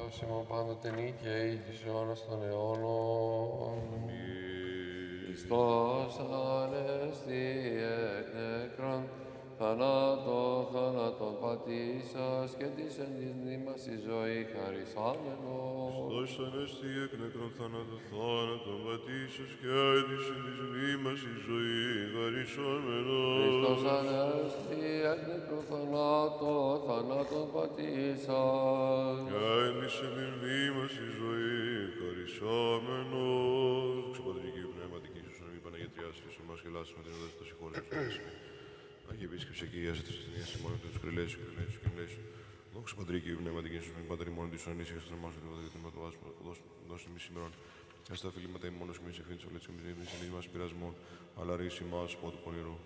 Σώσιμο πάντοτε νίκαιη της αιώνας των αιώνων. Χριστός ανέστη εκ νεκρών, θάνατον πατήσας και της εν της μνήμας η ζωή χαρισάμενος. Χριστός ανέστη εκ νεκρών, θάνατον πατήσας και της εν της μνήμας η ζωή χαρισάμενος. Χριστός ανέστη εκ νεκρών, θάνατον πατήσας και της εν της μνήμας η ζωή χαρισάμενος. Δόξα Πατρί και Πνευματική Ιησούς, να μην Παναγιατριάς και σε εμάς και λάσσουμε την οδεύση των συγχώρεσης. Αγία Επίσκεψη και Αγίας της ασθενείας της μόνο τους κρυλές και κρυλές. Δόξα Πατρί και Πνευματική Ιησούς, να μην Πατρί μόνο της ονείς και στον εμάς και την δώσει εμείς σήμερα. Ας τα φιλήματα ημώνος και εμείς ευθύνης όλες και εμείς εν μας πειρασμών, αλλά ρίση μας από του πονηρού.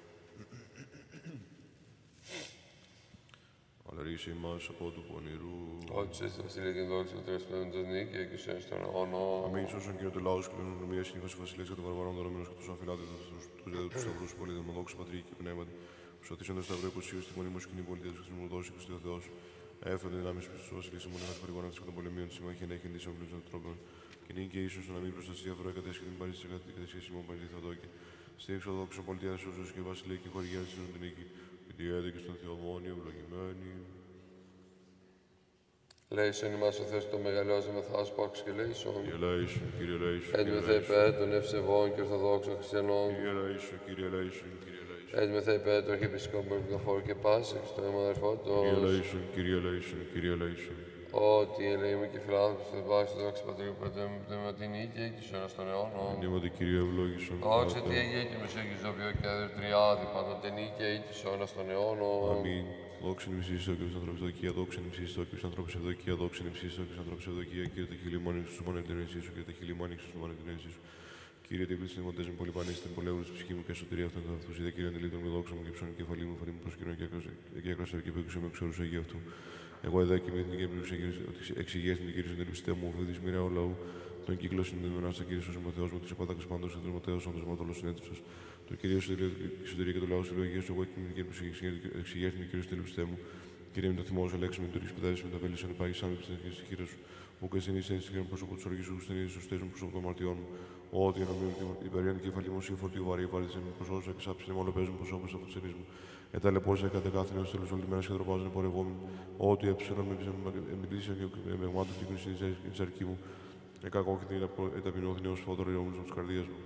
Αλλά ρίση μας από του πονηρού. Ότι σε στη βασιλεία και δόξη του Τρεις Πνεύματος νίκη και σε στον αιώνων. Αμήν σώσον Κύριε του λαούς και κληρονομία συνήθως η βασιλεία και των βαρβαρών δεδομένων και τους αφιλάτητους του δέδου του σταυρούς πολίτων. Δόξα Πατρί και Πνεύματι. Σωτήσαντες τα ευρώ οικοσίου στη μονή μου σκηνή πολιτεία του Χριστού δώσει και στο Θεός. Έφερε δυνάμεις στους βασιλείς ημών ένας περιγόνας των πολεμίων της συμμαχία να έχει ενδύσει όλους των τρόπων. Και νύχη και ίσως να μην προστασία ευρώ κατέσχει την παρήστη κατέσχεση ημών παρή Θεοδόκη. Στη εξοδόξο πολιτεία της Οσούς και βασιλεία και χορηγία της την νίκη. Και τη έδεκε στον Θεομόνιο ευλογημένη. Λέησον ημάς ο Θεός το μεγαλειώζε με θάς πάξ και λέησον. Κύριε Λέησον, Κύριε Λέησον. Έντμεθα υπέρ των ευσεβών και ορθοδόξων χριστιανών. Κύριε Λέησον, Κύριε Λέησον, Κύριε Λέησον. Έντμεθα υπέρ των αρχιεπισκόπων Ευλογοφόρου και Πάση και στον αίμα αδερφότος. Κύριε Λέησον, Κύριε Λέησον, Κύριε Λέησον. Ότι ελεήμαι και φιλάνθρωπος του Θεού, δόξα Πατρίου Πατέρα την νίκη και εις των αιώνων. Νήματι, Κύριε ευλόγησον. Δόξα τη Αγία και Μεσόγειος Ζωβιό και Άδερ Τριάδη, πάντοτε νίκη και εις των αιώνων. Αμήν. Δόξα είναι ψήστο και ανθρώπους ευδοκία, δόξα είναι ψήστο και ανθρώπους ευδοκία, δόξα είναι ψήστο και ανθρώπους ευδοκία. Κύριε, τα χείλη μου άνοιξε στον την ενσύσου, Κύριε, τα χείλη μου άνοιξε στον την ενσύσου. Κύριε, τι επίσης είναι με πολύ πανίστη, την πολέμου τη ψυχή μου και εσωτερία αυτών των αυτού. Είδα, Κύριε, αντιλήτων με δόξα μου και ψώνει κεφαλή μου, φωνή μου προσκυνώ και έκρασα και πήκουσα με ξόρου Αγίου αυτού. Εγώ εδώ και με την εμπειρία ότι εξηγήσει την Κύριε στην ελπιστέ μου, οφείλει τη μοίρα ο λαού. Τον κύκλο συνδεδεμένο στα Κύριε ο Θεό μου, τη επάταξη πάντω σε δρομοτέο, όντω μότολο συνέντευξο. Το Κυρίω εσωτερία και το λαό συλλογία του, εγώ και την Κύριε εξηγήσει την Κύριε στην ελπιστέ μου. Κύριε, με το θυμό σου ελέγξουμε με το ρίξ πεδάδε με τα βέλη σαν υπάρχει σαν επιστημονική στη χείρα σου. Που και εσύ είσαι στην πρόσωπο του οργή σου, στην ίδια στέζουν πρόσωπο των μαρτιών μου. Ό,τι ενωμίων η περίαν κεφαλή μου, φορτίου βαρύ, βάρδισε με προσώπου και σάψε μόνο παίζουν προσώπου από του ενεί μου. Εταλαιπώσα κατά κάθε νέο τέλο όλη μέρα και τροπάζουν πορευόμενοι. Ό,τι έψεραν με μιλήσια και με γμάτου και κρυσίνη τη αρκή μου. Εκακό και την εταπεινώθη νέο φώτορο όμω τη καρδία μου.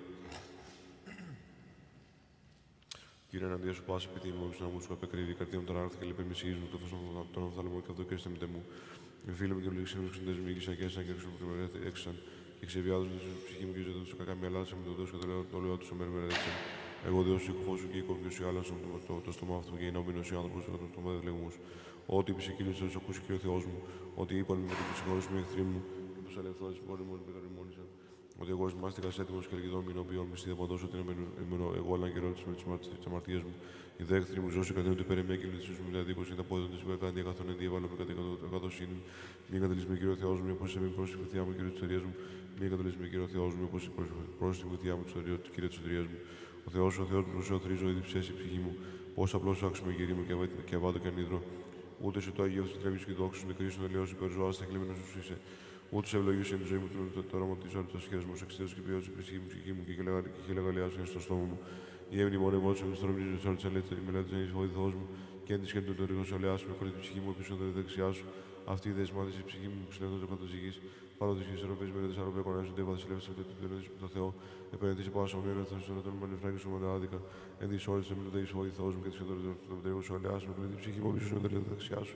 Κύριε, εναντία σου πάση επειδή μου να μου σου απεκρύβει η καρδία μου τον άρθρο και λεπέ με συγγίζουν το φως των οφθάλμων και αυτό και έστε με μου. Με φίλοι μου και βλήξε μου ξεντές μου ήγησαν και έσαν και έξαν και ξεβιάζονται στην ψυχή μου και ζητούν στο κακά μυαλά με το δώσο και το λέω του ομέρ μέρα έξαν. Εγώ Δεός σου κουφό σου και η κόφη σου άλλα το στόμα αυτού και είναι όμοινος οι άνθρωπος και τον μεδελεγμούς. Ό,τι είπε σε Κύριος θα σου ακούσει και ο Θεός μου, ότι είπαν με την ψυχόρωση μου οι εχθροί μου και τους αλευθόνες μόνοι με τον ρημόνισαν. Ότι εγώ μάστηκα έτοιμος και ελγιδόν μην οποίον μισθή θα παντώσω ότι ήμουν εγώ αλλά καιρό με τις αμαρτίες μου. Οι δε εχθροί μου ζώσου κατά ότι περιμέ και λύσεις μου δηλαδή πως είναι τα πόδια της βεκάντη αγαθόν εν διέβαλο με κατοσύνη. Μην καταλύσεις με Κύριο Θεός μου, όπως σε μην πρόσθει βοηθιά μου, Κύριε της εταιρείας μου. Μην καταλύσεις με Κύριο Θεός μου, όπως πρόσθει βοηθιά μου, Κύριε της εταιρείας μου. Ο Θεός μου προσεωθρίζω ήδη ψέσει η ψυχή μου. Πώς απλώς άξουμε γύρι μου και αβάτω και ανίδρο. Ούτε σε το Αγίο σου τρέμεις και δόξου με κρίσουν ελαιός υπερζωάς θα κλείμενος σου είσαι. Ούτε σε ευλογήσει η ζωή μου το όραμα τη ώρα του ασχέδου μου, εξαιτία και ποιότητα τη ψυχή μου και χελεγαλιάσου είναι στο στόμα μου. Η έμεινη μόνο εγώ σε μισθό ρομίζει τη ώρα τη ελεύθερη μελέτη είναι η βοήθό μου και έντι σκέπτον το ρίγο σου αλεάσου με χωρί την ψυχή μου πίσω το δεξιά σου. Αυτή η δεσμάτιση η ψυχή μου που συνέδωσε κάτω τη γη. Πάνω τη γη ευρωπαϊκή μερίδε αρρωπέ κονάζονται, βασιλεύει σε το Θεό. Επένδυση πάω σε ομοίω να στον ατόμο νεφράκι σου με άδικα. Έντι όρι σε μιλωτέ η βοήθό μου και τη σχεδόν το ρίγο σου αλεάσου με χωρί την ψυχή μου πίσω το δεξιά σου.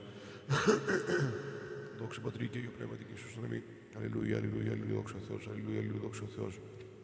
Δόξα Πατρί και Υιό Πνεύματι και Ιησούς τον εμείς. Αλληλούια, αλληλούια, αλληλούια, δόξα ο Θεός. Αλληλούια, αλληλούια, δόξα ο Θεός.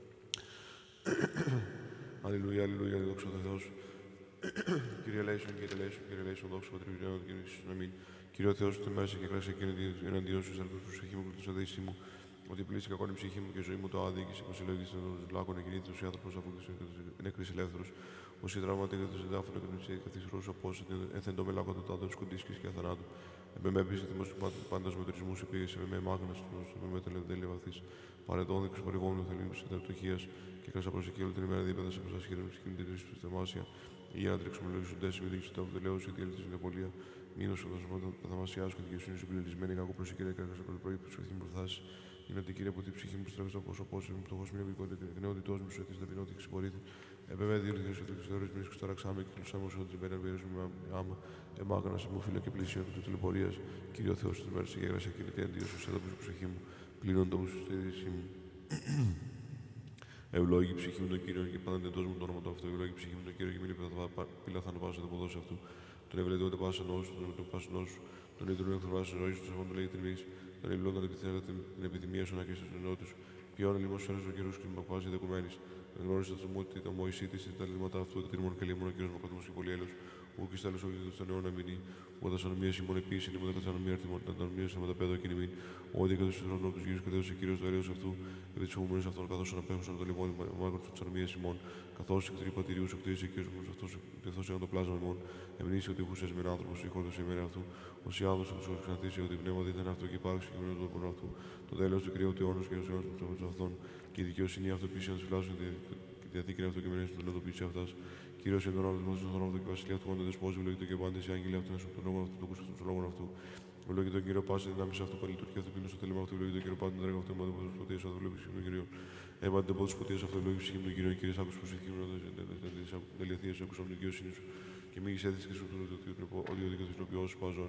Αλληλούια, αλληλούια, δόξα ο Θεός. Κύριε Λέησον, Κύριε Λέησον, Κύριε Λέησον, δόξα Πατρί και Ιησούς τον εμείς. Κύριε ο Θεός, του μέσα και κράση και εναντίον σου, ελπούς του ψυχή μου και του αδείσι μου. Ότι πλήσει κακόν η ψυχή μου και η ζωή μου το άδικησε, πως συλλογήσε τον λάκων εκκινήτητος ή άνθρωπος αφού νεκρής ελεύθερος. Όσοι τραυματίγεται του εδάφων και καθισρούς από όσοι έθεν το μελάκο του τάδο σκουντίσκης και αθανάτου. Με επίσης θυμός του πάντας μετρισμούς επίγησε με μάγνας του με τελευδέλεια βαθύς. Παρετών δεξου παρηγόμενου θελήνου της ενταρτοχίας και κάσα προσεκεί όλη την ημέρα δίπεδα σε προσασχήρων ψυχήν την ρίση του θεμάσια. Για να τρέξουμε λόγια σου τέσσερι, δείξε το αποτελέω σε διέλυση στην απολία. Μήνω ο δοσμό των θαυμασιάζω και δικαιοσύνη σου πληρισμένη. Κακό προ κύριε Καρκά από το πρωί που σου ευθύνη προφθάσει. Είναι ότι κύριε από την ψυχή μου στρέφει από όσο πόσο μου φτωχό μια βικότητα και νεότητό μου σου έτσι ταπεινότητα και συγχωρείτε. Επέβαια δύο δικαιοσύνη σου θεωρεί με και τώρα ξάμε και κλεισάμε όσο την πέρα βέρε μου άμα. Εμάγανα σε μου φίλο και πλησίο του τηλεπορία. Κύριο Θεό τη μέρα και έγρασα και νητή αντίο σου σε έδωπου ψυχή μου. Κλείνον το μου σου στη δύση μου. Ευλόγη ψυχή μου τον Κύριο και πάντα εντό μου το όνομα του αυτού. Ευλόγη ψυχή μου τον Κύριο και μην πήλα θα ανεβάσω το ποδόσιο αυτού. Τον ευλογητό δεν πάσα νόσου, τον πάσα νόσου. Τον ίδιο να εκφράσει ζωή του, τον λέει τριβή. Τον ευλόγητο να επιθυμεί την επιθυμία σου να και στου νεότου. Ποιόν λίμο φέρε ο καιρό και με πάζει δεκουμένη. Γνώρισε το μούτι, το Μωυσή τη, τα λίμματα αυτού, τα τυρμών και λίμων, ο κύριο Μακρότομο και πολύ έλεο. Ο και στέλνο όχι στον αιώνα μηνύ. Ο δασανομία ημών επίση, είναι μετά καθανομία αρτημονία με τα παιδό κινημήν. Ο δίκατο του θρόνου του γύρου και δεύτερο ο κύριο του αερίου αυτού. Επί τη ομονία αυτών, καθώ αναπέχουν στον τολιμό του μάγων τη ανομία ημών. Καθώ εκτρή πατηρίου σου κτήρισε και ο αυτό καθώ έκανε το πλάσμα ημών. Εμνήσει ότι χούσε με άνθρωπο ή χόρτο ημέρα αυτού. Ο Σιάδο του ξαναθήσει ότι πνεύμα δίθεν αυτό και υπάρξει και γνώμη του πόνο αυτού. Το τέλο του κρύου του αιώνα και ο αιώνα του αυτών. Και η δικαιοσύνη αυτό πίσω να φυλάσσουν τη διαθήκη αυτό και μενέσει του λαδοποιήσει αυτά. Κύριο εν τον άνθρωπο του ανθρώπου και βασιλεία του κόντε δεσπόζει, βλογητό και πάντε οι άγγελοι αυτού στον λόγο αυτού, το κούσκο του λόγου αυτού. Βλογητό κύριο πάσα δυνάμει αυτού που λειτουργεί αυτό πίνω στο τέλεμα αυτού, βλογητό κύριο πάντα τρέχει αυτό με του φωτίε αυτού, βλέπει ψυχή του κυρίου. Έβαντε από του φωτίε αυτού, βλέπει ψυχή του κυρίου, κύριε άκου που ψυχή μου να τελειωθεί, άκουσα από την δικαιοσύνη σου και μη εισέδειξε και σου του ότι ο δίκαιο του οποίου παζών.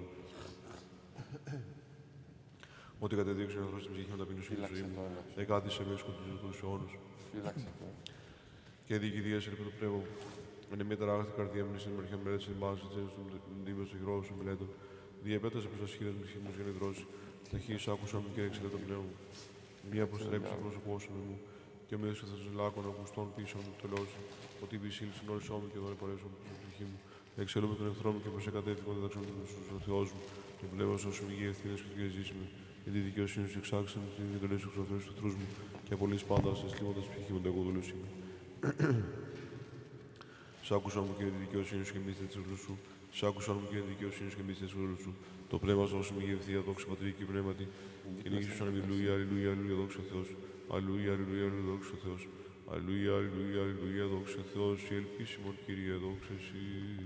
Ότι κατεδίωξε να δώσει την ψυχή μου ταπεινού στη ζωή μου, εκάτησε με σκοτεινού του αιώνου. Και διοικητία σε το πνεύμα μου. Είναι μια τεράστια καρδιά μου, στην μεριά μέρα τη μπάση, στον δίμο του υγρό, στον μελέτο. Διαπέτασε προ τα σχήρα μου ψυχή μου για να δρώσει. Τα χείλη άκουσα μου και έξελε το πνεύμα μου. Μία αποστρέψει το πρόσωπό σου μου και με έσκαθα στον λάκκονα που στον πίσω μου τελώσει. Ότι η πισίλη συνόρισό μου και δωρε παρέσω μου στην ψυχή μου. Εξελούμε τον εχθρό μου και προ εκατέφυγα όταν δεξιόν του Θεό μου. Και βλέπω όσο μου γη ευθύνε και τη ζήση μου. Και τη δικαιοσύνη σου εξάξαν την εντολή σου εξωθρό του εχθρού μου. Και απολύσει πάντα σε σλίμοντα ψυχή μου, εγώ δουλεύει. Σ' άκουσα μου και τη δικαιοσύνη σου και μη τη ουρλού σου. Σ' άκουσα μου και τη δικαιοσύνη σου και μη τη ουρλού σου. Το πνεύμα σου όσο μη γευθεία, δόξα πατρί και πνεύματι. Και νίκη σου αλληλούια, αλληλούια, αλληλούια, δόξα Θεό. Αλληλούια, αλληλούια, αλληλούια, δόξα Θεό. Αλληλούια, αλληλούια, αλληλούια, δόξα Θεό. Η ελπίσιμον Κύριε, δόξα εσύ.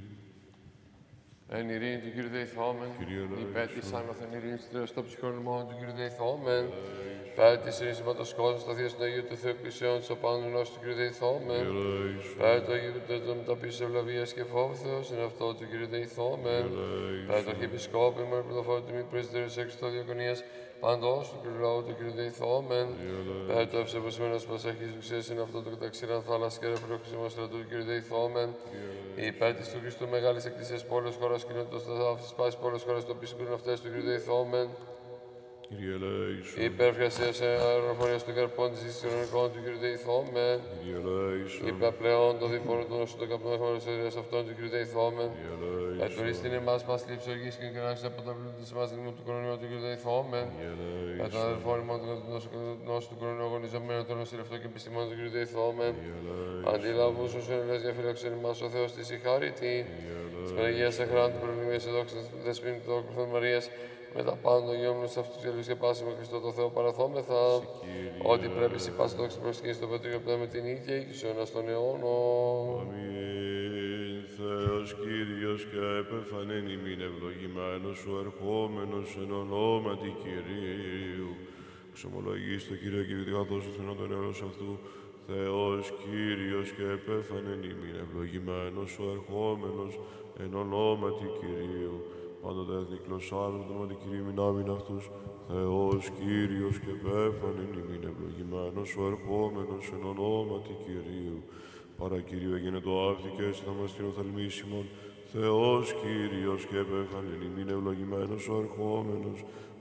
Εν ειρήνη του Κύριου Δεϊθόμεν, υπέρ της άνωθεν ειρήνης του Θεού ψυχών ημών του Κύριου Δεϊθόμεν, υπέρ της ειρήνης υπότος κόσμου, στα θεία του Αγίου του Θεού Εκκλησιών της οπάνων γνώσης του Κύριου Δεϊθόμεν, υπέρ του Αγίου του μεταπίσης ευλαβίας και φόβου Θεός, είναι αυτό του Κύριου Δεϊθόμεν, υπέρ του Αρχιεπισκόπου ημών πρωτοφόρου τιμή πρεσβύτερου της Έξιστο Διακονίας, παντός του Κύριου Λαού του Κύριου Δεϊθόμεν, υπέρ του ευσεβοσμένος Πασέχης Ουξίας, είναι αυτό του καταξήραν θάλασσας και ρεπλοξιμού στρατού του Κύριου Δεϊθόμεν, υπέρ της του Χριστού Μεγάλης Εκκλησίας πόλεως χώρας κοινότητας τα θαύσης πάσης πόλεως χώρας το πίσικουν αυτές του Κύριου Δεϊθόμεν, Κύριε ελέησον. υπερφρασίας αεροφορίας των καρπών της ισχυρονικών του Κύριου Δεϊθόμεν, Κύριε ελέησον. υπερπλέον το διπόρων των όσων των καπνών χώρας αυτών του Κύριου Δεϊθόμεν, ετουρίστην εμάς μας λήψη οργής και κρινάξης από τα πλούτη της εμάς δημού του κορονοϊού του Κύριου Δεϊθόμεν, για τον αδελφόν ημών του νόσου του κορονοϊού αγωνιζομένου των νοσηρευτών και επιστημών του Κύριου Δεϊθόμεν, αντιλαβούς όσων ελέγχει για φιλοξενή μας ο Θεός της συγχαρητή, της Παναγίας Εχράντου του Προλημίας Εδόξης της Δεσποίνου του Δόκρυθων Μαρίας, με τα πάντα γεώμενους αυτούς και και πάση με Χριστό το Θεό παραθόμεθα, ότι πρέπει σε πάση δόξη προσκύνη στο Πατρί και με την ίδια και στους αιώνας των αιώνων. Αμήν. Θεός Κύριος και επεφανέν ημίν ευλογημένος σου ερχόμενος εν ονόματι Κυρίου. Ξομολογείς το Κύριο και διδικατός του Θεού τον αιώνος αυτού. Θεός Κύριος και επέφανεν ημίν ευλογημένος σου ερχόμενος εν ονόματι Κυρίου. Πάντοτε έθνη κλωσάρουν το όνομα Κυρίου μηνάμιν αυτούς. Θεός Κύριος και επέφανεν ημίν ευλογημένος σου ερχόμενος εν ονόματι Κυρίου. Παρά Κυρίου έγινε το άρθι και έτσι θα μας την οφθαλμίσιμον. Θεός Κύριος και επέφανεν ημίν ευλογημένος σου ερχόμενος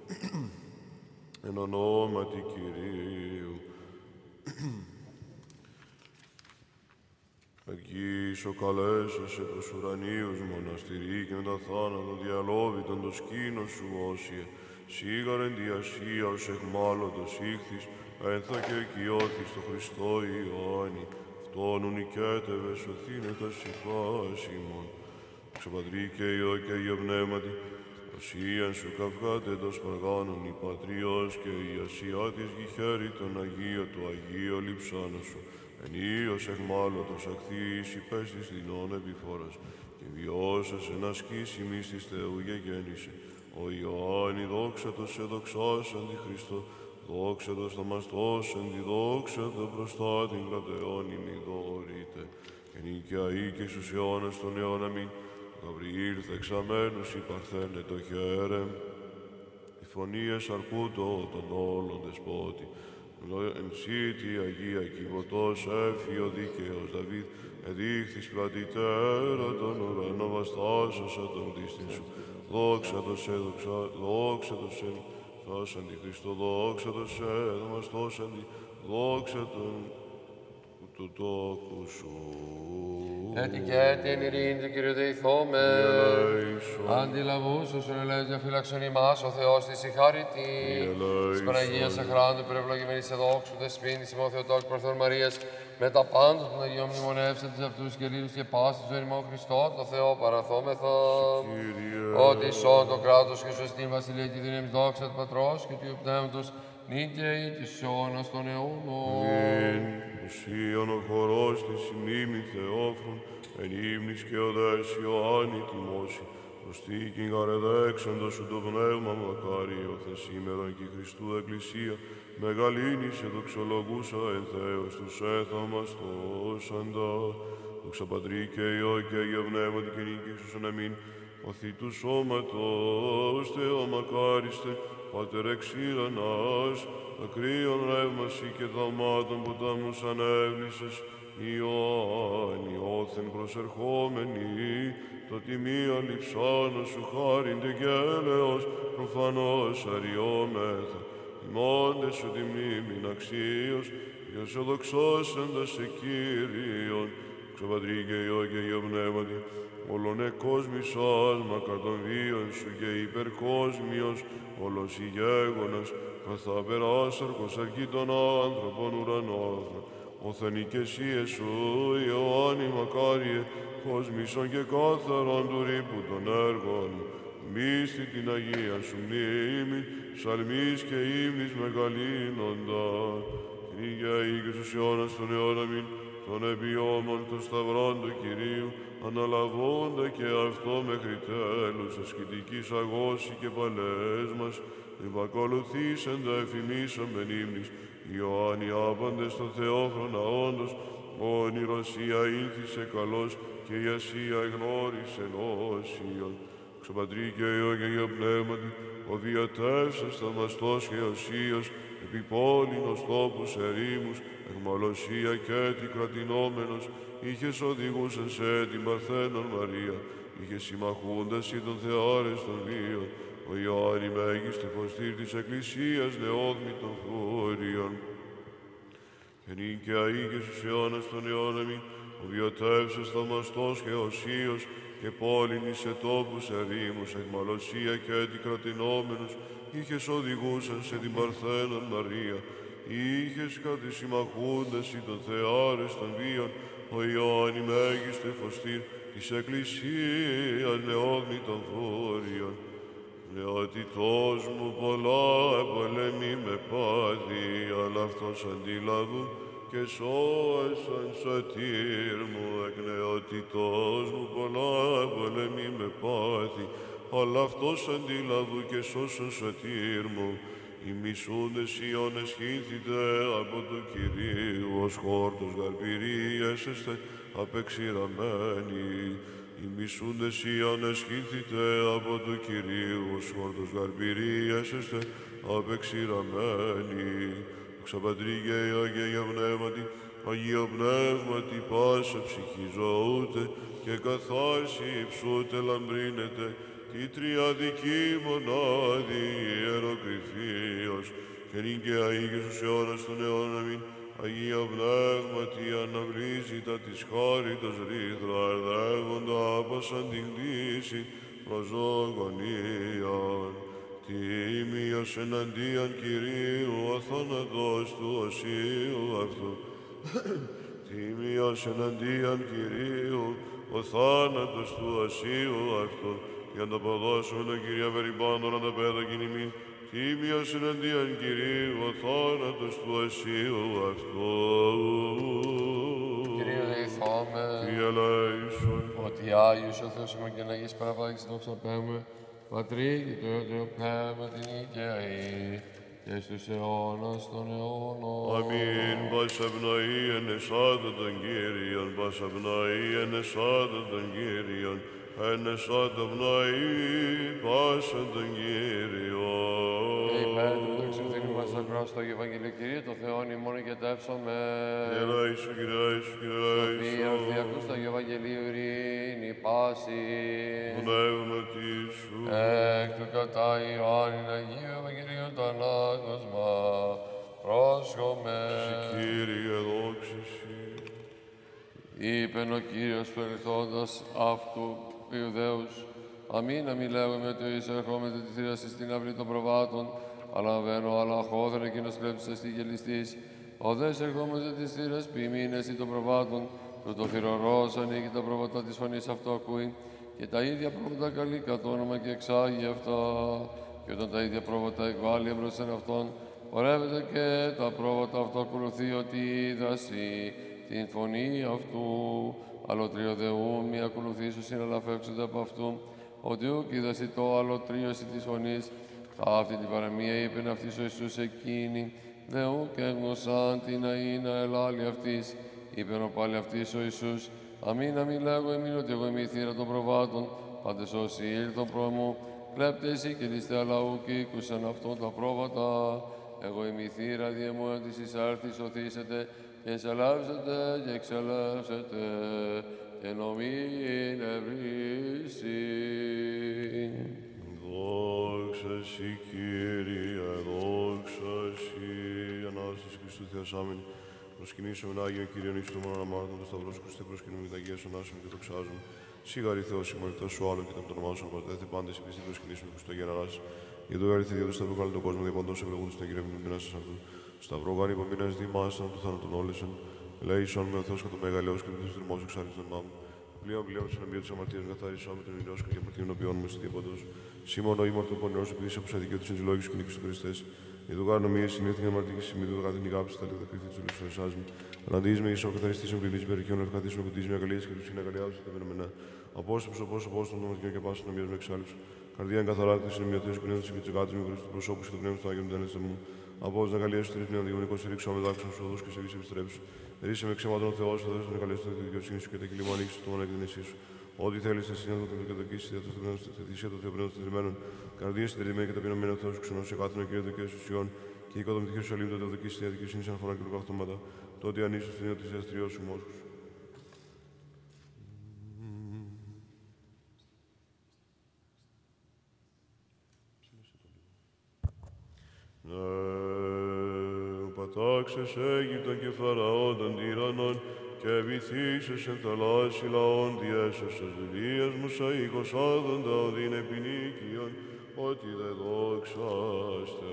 εν ονόματι Κυρίου. Αγγίσο καλέσασε προς ουρανίους μοναστηρί και με τα θάνατο διαλόβητον το σκήνο σου όσιε. Σίγαρεν διασία ως εχμάλωτος ήχθης, ένθα και οικειώθης το Χριστό Ιωάννη. Αυτόν ου νικέτευε σωθήνε τα συμφάς ημών. Ξεπατρί και Υιό και Υιό Πνεύματι, οσίαν σου καυγάτε τος παργάνων η Πατριός και η Ασία της γη χέρι τον Αγίο του Αγίου λειψάνου σου. ενίος εχμάλωτος αχθείς υπέστης δεινών επιφόρας, και βιώσας εν ασκής ημείς της Θεού γεγέννησε. Ο Ιωάννη δόξατος σε δοξάσαν τη Χριστό, δόξατος θαυμαστός εν τη δόξατο μπροστά την κρατεών ημιδωρείτε. Και νικιαή και στους αιώνας των αιών αμήν, Γαβριήλ θεξαμένους υπαρθένε το χαίρεμ, η φωνίες αρκούτο των όλων δεσπότη. Εν σίτη Αγία Κιβωτός έφυο δίκαιος Δαβίδ, εδείχθης πλατητέρα των ουρανών βαστάσωσα τον κτίστην σου. Δόξατος σε, δόξατος σε, δόξαν τη Χριστό, δόξατος σε, δομαστώσαν τη, δόξατον του τόκου σου. Έτσι και έτσι εν ειρήνη του Κύριου δεηθόμεν. Αντιλαβούς όσων ελέγχει για φύλαξον ημάς, ο Θεός της η χάρητη. Της Παναγίας Αχράντου, περιευλογημένης σε δόξου, δεσπίνης ημών Θεοτόκου Παρθών Μαρίας, με τα πάντα των Αγίων μνημονεύσαν της αυτούς και λίγους και πάσης του ημών Χριστό, το Θεό παραθόμεθα. Ότι σών το κράτος και σωστή βασιλεία και δύναμης δόξα του Πατρός και του Πνεύματος, νίκαια ή της αιώνας των αιώνων. Ουσίων ο χορός της μνήμη Θεόφρον, εν ύμνης και οδές Ιωάννη τιμώσει, προστίκην γαρεδέξαντος σου το πνεύμα μακάριο, θε σήμερον και Χριστού Εκκλησία, μεγαλύνη σε δοξολογούσα εν Θεός τους έθαμαστόσαντα, δόξα Πατρί και Υιό και Αγίο Πνεύματι και νίκησους εν αμήν, οθή του σώματος Θεό μακάριστε, Πάτερ εξήρανας, ακρίων ρεύμαση και θαυμάτων ποτάμους ανέβλησες, Ιωάννη όθεν προσερχόμενοι, το τιμίαν λειψάνος σου χάριντε και έλεος, προφανώς αριόμεθα, ημώντες σου τη μνήμην αξίως, και σε δοξάσαντας σε Κύριον, ξαπατρί και Υιό και Υιό Πνεύματι, όλων εκόσμησας μακαρ των βίων σου και υπερκόσμιος, όλος η γέγονας, καθά περάσαρκος αρκεί των άνθρωπων ουρανόθρα, όθεν η και εσύ εσού, Ιωάννη μακάριε, κόσμησον και κάθαρον του ρήπου των έργων, μίστη την Αγία σου μνήμη, ψαλμής και ύμνης μεγαλύνοντα, Κύριε και στους αιώνας των αιών αμήν, των επιώμων των σταυρών του Κυρίου, αναλαβώντα και αυτό μέχρι τέλους ασκητικής αγώση και παλές μας, επακολουθήσεντα εφημίσαν μεν ύμνης, Ιωάννη άπαντες των Θεόφρονα όντως, όνειρος η αήλθησε καλός και η Ασία εγνώρισεν όσιον. Ξαπατρί και Υιό και Υιό Πνεύματι, ο διατεύσας θαυμαστός και οσίος, επί πόλινος τόπους ερήμους, εχμαλωσία και έτη κρατηνόμενος, είχες οδηγούσαν σε την Παρθένον Μαρία, είχες συμμαχούντας ή των θεάρες των βίων, ο Ιωάννη μέγιστε φωστήρ της Εκκλησίας νεόδμη των φρούριων. Και νίκαια ή και στους αιώνας των αιών αμήν, ο βιωτεύσας θαυμαστός και οσίος, και πόλην σε τόπους ερήμους, εχμαλωσία και έτη κρατηνόμενος, είχες οδηγούσαν σε την Παρθένον Μαρία, είχες κάτι συμμαχούντας ή των θεάρες των βίων, ο Ιωάννη μέγιστε φωστήρ της Εκκλησίας νεόδμη των φρούριων. Νεότητός μου πολλά πολέμη με πάθη, αλλά αυτός αντίλαβου και σώασαν σωτήρ μου. Εκ νεότητός μου πολλά πολέμη με πάθη, αλλά αυτός αντίλαβου και σώσαν σωτήρ μου. Οι μισούντες Ιών εσχύθητε από του Κυρίου, ως χόρτος γαρπηροί έσεστε απεξηραμένοι. Οι μισούντες Ιών εσχύθητε από του Κυρίου, ως χόρτος γαρπηροί έσεστε απεξηραμένοι. Ξαπατρί και Υιό και Υιό Πνεύματι, Αγίο Πνεύματι πάσα ψυχή ζωούτε και καθάρση υψούτε λαμπρίνετε, τη τριαδική μονάδη ιεροκρηφίος, και νίκαια ή και στους αιώνας των αιών αμήν, Αγία Πνεύματι αναβλύζει τα της χάριτος ρήθρα, αρδεύοντα άπασαν την κλίση προς ζωγωνίαν. Τίμιος εναντίον Κυρίου ο θάνατος του οσίου αυτού. Τίμιος εναντίον Κυρίου ο θάνατος του οσίου αυτού. Για να τα ποδώσουμε τον Κυρία περιπάντων ανταπέδακιν ημίν, τίμιος εναντίον Κυρίου ο θάνατος του ασίου αυτού. Κυρίου δεηθόμεν, Κύριε ελέησον. ότι Άγιος ο Θεός ημών και να Αγίης παραπάγεις δόξα πέμε, Πατρί και το Υιό και το Πνεύμα την οικιαή, και στους αιώνας των αιώνων. Αμήν. Πάσα πνοή ενεσάτα τον Κύριον, πάσα πνοή ενεσάτα τον Κύριον, ενεσάτα πνοή πάσα τον Κύριον. Και υπέρ του δεξιοθήνου μας ακρός στο Ευαγγελίο Κυρίου, το Θεόν ημών ηκετεύσομαι. Κύριε ελέησον, Κύριε ελέησον, Κύριε Σοφία ελέησον. ορθιακού στο Ευαγγελίου ειρήνη πάση. Πνεύματι σου. Εκ του κατά Ιωάννην Αγίου Ευαγγελίου το ανάγνωσμα, πρόσχομαι. Κύριε δόξα Συ. Είπεν ο Κύριος προελθόντας αυτού Ιουδαίους, αμήν αμήν λέγομαι ότι ο εισερχόμεται τη θύρα στην αυλή των προβάτων, αλλά βαίνω αλλά χώδρε εκείνος κλέψης στη γελιστής. Ο δε ερχόμαστε της θύρας ποιημήν εσύ των προβάτων, τούτο θυρωρός ανοίγει τα προβατά της φωνής αυτό ακούει, και τα ίδια πρόβατα καλεί κατ' όνομα και εξάγει αυτά. Και όταν τα ίδια πρόβατα εκβάλλει εμπροσθέν αυτόν, πορεύεται και τα πρόβατα αυτό ακολουθεί ότι είδασι την φωνή αυτού. Αλλοτρίο δεού μη ακολουθήσω συναλλαφέξονται από αυτού, ότι ούκ είδασι το αλλοτρίωση της φωνής. Αυτή την παραμία είπεν αυτής ο Ιησούς εκείνη, δεού και έγνωσαν την αΐνα ελάλη αυτής. Είπεν ο πάλι αυτής ο Ιησούς, αμήν αμήν λέγω εμείς ότι εγώ είμαι η θύρα των προβάτων, πάντες όσοι ήλθον προ μου, κλέπτε εσύ και ληστε αλλαού και ήκουσαν αυτόν τα πρόβατα. Εγώ είμαι η θύρα διεμού εν της εισάρτης οθήσετε, και εισελεύσετε και εξελεύσετε, και νομήν ευρύσει. Δόξα Συ, Κύριε, δόξα Συ. Ανάσταση Χριστού Θεός άμην. Προσκυνήσαμε Άγιον Κύριον εις το μόνο αμάρτων του Σταυρός Χριστέ, προσκυνούμε την Αγία Σου ανάσουμε και το ξάζουμε. Σιγαρή Θεός ημωρητός σου άλλον και τα ονομά σου απατέθη πάντες οι πιστοί προσκυνήσουμε Χριστό για να ράσει. Για το γαριθή Δια του Σταυρού κάλει τον κόσμο διαπαντός ευλογούνται στην Αγία Μνήμη σας αυτού. Σταυρό γάρι υπομείνας δημάσαν του θάνατον όλεσεν. Ελέησον με ο Θεός κατ' το μεγαλέος και του τριμός εξάρτητον νόμου. Πλέον της αναμπία της αμαρτίας καθάρισον με τον ειρηνός και αμαρτίων οποίων μες στη διαπαντός. Σήμωνο ήμαρτο πονηρός επειδή είσαι από σαδικείο της ενζηλόγης και νίκης του Χριστές. Για το γάρι νομίες συνήθει και αμαρτική σημείο του γάρι την ηγάπηση τα λέγοντα κρυφή της ολής εσάζουν. Αναντίες με ίσο καθαριστήσεων πληβής περιχείων ευκαθήσεων κουτίζουν αγκαλίες και τους συναγκαλιάζουν τα βενομενά. Απόστεψο απόστον των νοματικών και πάσων νομίας με εξάλληψη. Καρδία εγκαθαράκτη είναι μια θέση κουνέδωση και τσιγάτη με του προσώπου και του πνεύματο του Άγιου Μητένεσαι μου. Από να καλέσει τρει νέων διηγωνικό ρίξω με δάξεων σου οδού και σε βίση επιστρέψει. Ρίσε με ξεμάτων Θεό, θα δώσει τον καλέσει τη δικαιοσύνη σου και τα κυλίμα ανοίξει στο μόνο εκδυνησή σου. Ό,τι θέλει σε συνέδριο του κατοκίσει, δια του πνεύματο τη θυσία των Θεοπνεύματο των θρημένων. Καρδίε συντηρημένοι και ταπεινωμένοι ο Θεό σου ξενώσει σε κάθινο και το κύριο Ιησιών και η οικοδομητική σου αλήθεια του δικήσει τη δικαιοσύνη σαν φορά και του καυτώματα. Τότε ανήσου στην ίδια τη αστριό σου μόσχου. Πατάξες Αίγυπτον και Φαραών των τυραννών και βυθίσες εν θαλάσσι λαών διέσωσες βιλίας μοσαΐκος άδοντα οδύν επινίκιον, ότι δε δόξαστε.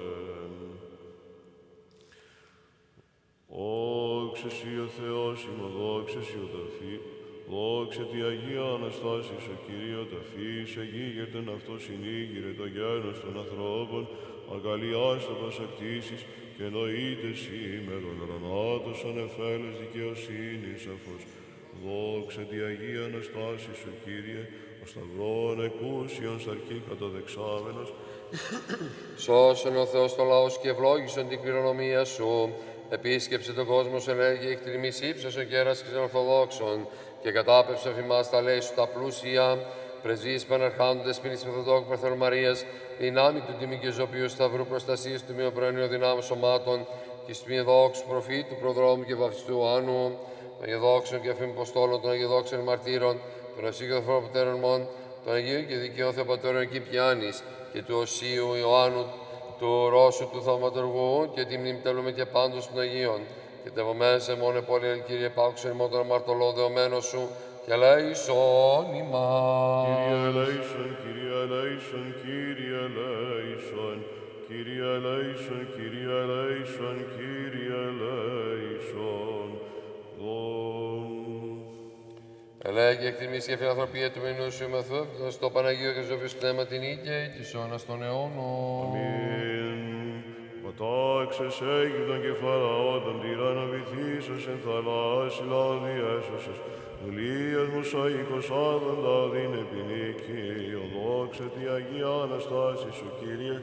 Δόξα Συ ο Θεός ημών, δόξα Συ ο ταφή, δόξα τη Αγία Αναστάσης ο Κυρίω ταφής, εγίγερτεν αυτός συνήγηρε το γένος των ανθρώπων, αγκαλιάς το πασακτήσεις και νοείται σήμερον ρονάτος ανεφέλες δικαιοσύνης αφός. Δόξα τη Αγία Αναστάσης ο Κύριε, ο Σταυρόν εκούσιον σαρκή καταδεξάμενος. Σώσον ο Θεός το λαός και ευλόγησον την κληρονομία σου. Επίσκεψε τον κόσμο σε ενέργεια εκτιμής ύψωσον και έρας των Ορθοδόξων και κατάπεψε φημάς τα λέει σου τα πλούσια. Πρεσβείς παναρχάντες ποινής Μεθοδόκου Παρθένου Μαρίας, δυνάμει του τιμή και ζωπίου Σταυρού προστασίας του μειοπροενίου δυνάμου σωμάτων και στου μειοδόξου προφήτου, προδρόμου και βαφτιστού Ιωάννου, των Αγιοδόξων και αφημποστόλων, των Αγιοδόξων μαρτύρων, των Ασύγιων Πατέρων Μον, των Αγίων και Δικαίων Θεοπατέρων Κυπιάνης και του Οσίου Ιωάννου, του Ρώσου του Θαυματουργού και τη μνήμη τελούμε και πάντως των Αγίων. Και τεβωμένες εμών επόλυε Κύριε πάξον ημών των αμαρτωλών δεωμένων σου, και ελέησον ημάς. Κύριε ελέησον, Κύριε ελέησον, Κύριε ελέησον, Κύριε ελέησον, Κύριε ελέησον, Κύριε ελέησον. Ελέγει εκτιμήσει και φιλανθρωπία του μενού σου μαθόφιλο, στο Παναγίο και ζωφής πνεύμα την ίδια ή της αιώνας των αιώνων. Αμήν. Πατάξες Αίγυπτον και Φαραώτον τυράννα βυθίσος εν θαλάσσι λαόν διέσωσες. Δουλείας μοσαϊκός άδοντα δίνε ποινική, οδόξε τη Αγία Αναστάση σου, Κύριε.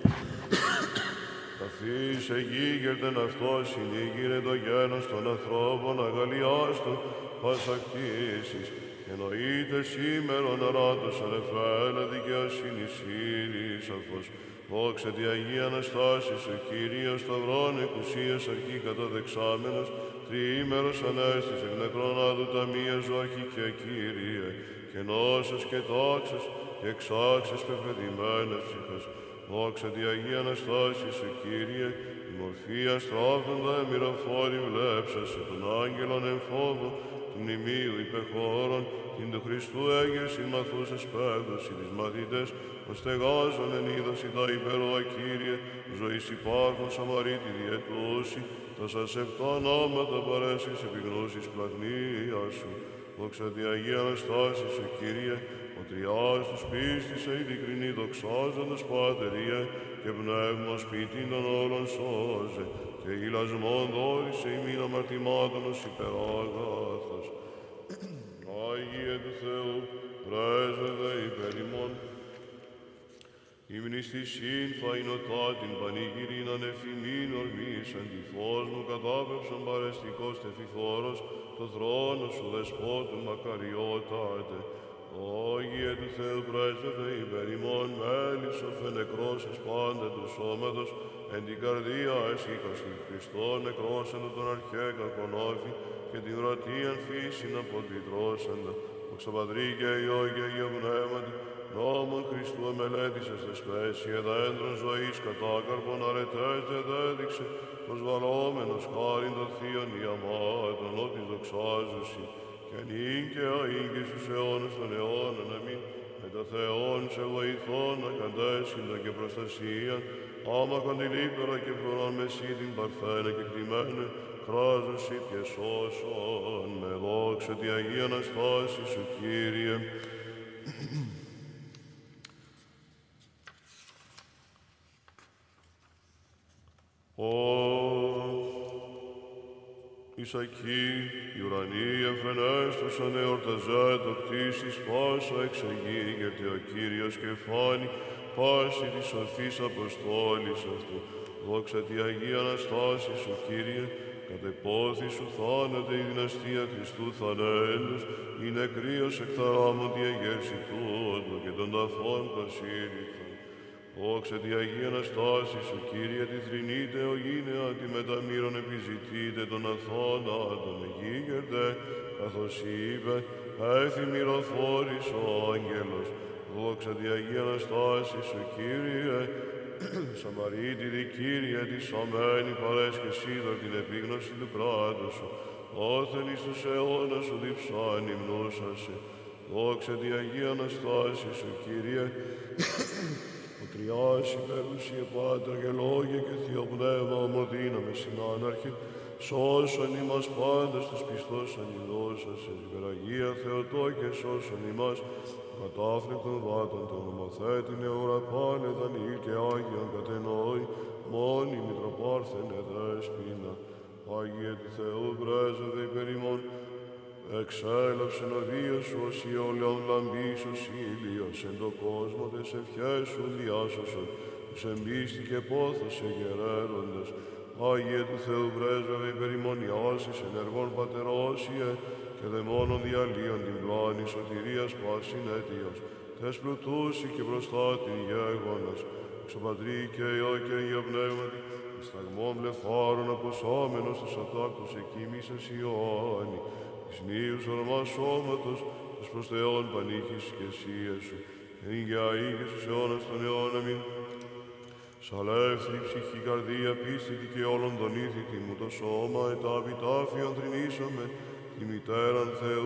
Καθής εγίγερτεν αυτός συνήγηρε το γένος των ανθρώπων αγαλιάστου πασακτήσεις. Εννοείται σήμερον αράτος ανεφέλε δικαιοσύνη σύρης αφός. Δόξε τη Αγία Αναστάση σου, Κύριε, ο σταυρών εκουσίας αρχή καταδεξάμενος, τριήμερος ανέστης εκ νεκρών άδου ταμεία ζωή και Κύριε, και νόσος και τάξος και εξάξεις πεπαιδημένες ψυχές. Δόξα τη Αγία Αναστάση σου, Κύριε, η μορφή αστράφτοντα εμμυροφόρη βλέψασε των άγγελων εν φόβο, του μνημείου υπεχώρων, την του Χριστού έγερσιν μαθούσες πέδωση της μαθητές, ο στεγάζων εν είδωση τα υπερόα, Κύριε, ζωής υπάρχων Σαμαρίτη διαιτούση, τα σας επτά νόματα παρέσεις επιγνώσεις πλαγνία σου. Δόξα τη Αγία Αναστάση σου, Κύριε, ο τριάς τους πίστης ειλικρινή δοξάζοντας Πάτεριε και πνεύμα σπίτιν των όλων σώζε και ηλασμόν δόρισε ημίν αμαρτημάτων ως υπεράγαθος. Άγιε του Θεού, πρέσβευε υπέρ ημών. Υμνης της φαϊνωτά την πανηγυρήν ανεφημήν ορμής, εν τη φως μου κατάπεψον παρεστικός τεφιφόρος, το θρόνο σου δεσπότου μακαριότατε. Άγιε του Θεού, πρέσβευε υπέρ ημών, μέλισσο φαινεκρόσες πάντα του σώματος, εν την καρδία εσύκαστη Χριστό νεκρόσεντο τον αρχέ κακονόφη και την βρατείαν φύσιν αποδιδρόσεντα. Δόξα Πατρί και Υιό και Υιό Πνεύματι, νόμον Χριστού εμελέτησες τες σπέσιε δέντρων ζωής κατάκαρπον αρετές και δέδειξε προσβαλόμενος χάριν των θείων ιαμάτων ότι δοξάζουσι και νυν και αΐν και στους αιώνες των αιώνων αμήν. Με το Θεόν σε βοηθών ακαντέσχυντο και προστασίαν άμα κοντιλίπτωρα και φρονών μεσί την παρθένε και κτημένε κράζουσι και σώσον με δόξα τη Αγία Αναστάση σου, Κύριε. Εις ακεί οι ουρανοί εφρενέστωσαν εορταζέτο κτήσεις πάσα εξεγήγεται ο Κύριος και φάνη πάση της σοφής Αποστόλης αυτού. Δόξα τη Αγία Αναστάση σου, Κύριε, κατ' επόθη σου θάνατε η δυναστεία Χριστού θανέλους, η νεκρύος εκθαράμων τη εγέρση τούτου και των ταφών πασίρηθων. Δόξα τη Αγία Αναστάση σου, Κύριε, τη θρηνείτε ο γίνεα, τη μεταμύρων επιζητείτε των αθώνατων εγίγερτε, καθώς είπε, έθι μυροφόρης ο άγγελος. Δόξα τη Αγία Αναστάση σου, Κύριε, Σαμαρίτιδη, Κύριε, της αμένη παρέσχε είδωρ την επίγνωση του κράτους σου, όθεν εις τους αιώνας σου διψάν υμνούσασε. Δόξα τη Αγία Αναστάση σου, Κύριε, ο Τριάς υπερουσίε Πάτερ και Λόγια και Θείο Πνεύμα ομοδύναμε συνάναρχε, σώσον ημάς πάντας τους πιστός ανειδώσασες, υπεραγία Θεοτό και σώσον ημάς, κατάφρεκτον βάτων των νομοθέτην αιώρα πάλε Δανιήλ και Άγιον κατενόη, μόνη Μητροπάρθενε Δέσποινα. Άγιε του Θεού, πρέσβευε υπέρ ημών, εξέλαψεν ο βίος σου ως η όλεον λαμπής ως ήλιος, εν το κόσμο τες ευχές σου διάσωσον, τους εμπίστη και πόθος εγεραίροντας. Άγιε του Θεού, πρέσβευε υπέρ ημών ιάσεις ενεργών πατερώσιε, και δαιμόνων διαλύων την πλάνη σωτηρίας πάσιν αίτιος, τες πλουτούσι και μπροστά την γέγονας, εξωπατρί και Υιό και Υιό Πνεύματι, σταγμών βλεφάρων αποσάμενος τους ατάκτους εκοίμησες Ιωάννη, της νύους ορμάς σώματος, τους προς Θεόν πανήχης και εσίες σου, εν και αεί και στους αιώνας των αιών αμήν. Σαλεύθη ψυχή καρδία πίστητη και όλων τον ήθητη μου το σώμα, ετά επιτάφιον θρηνήσαμε, τη μητέραν Θεού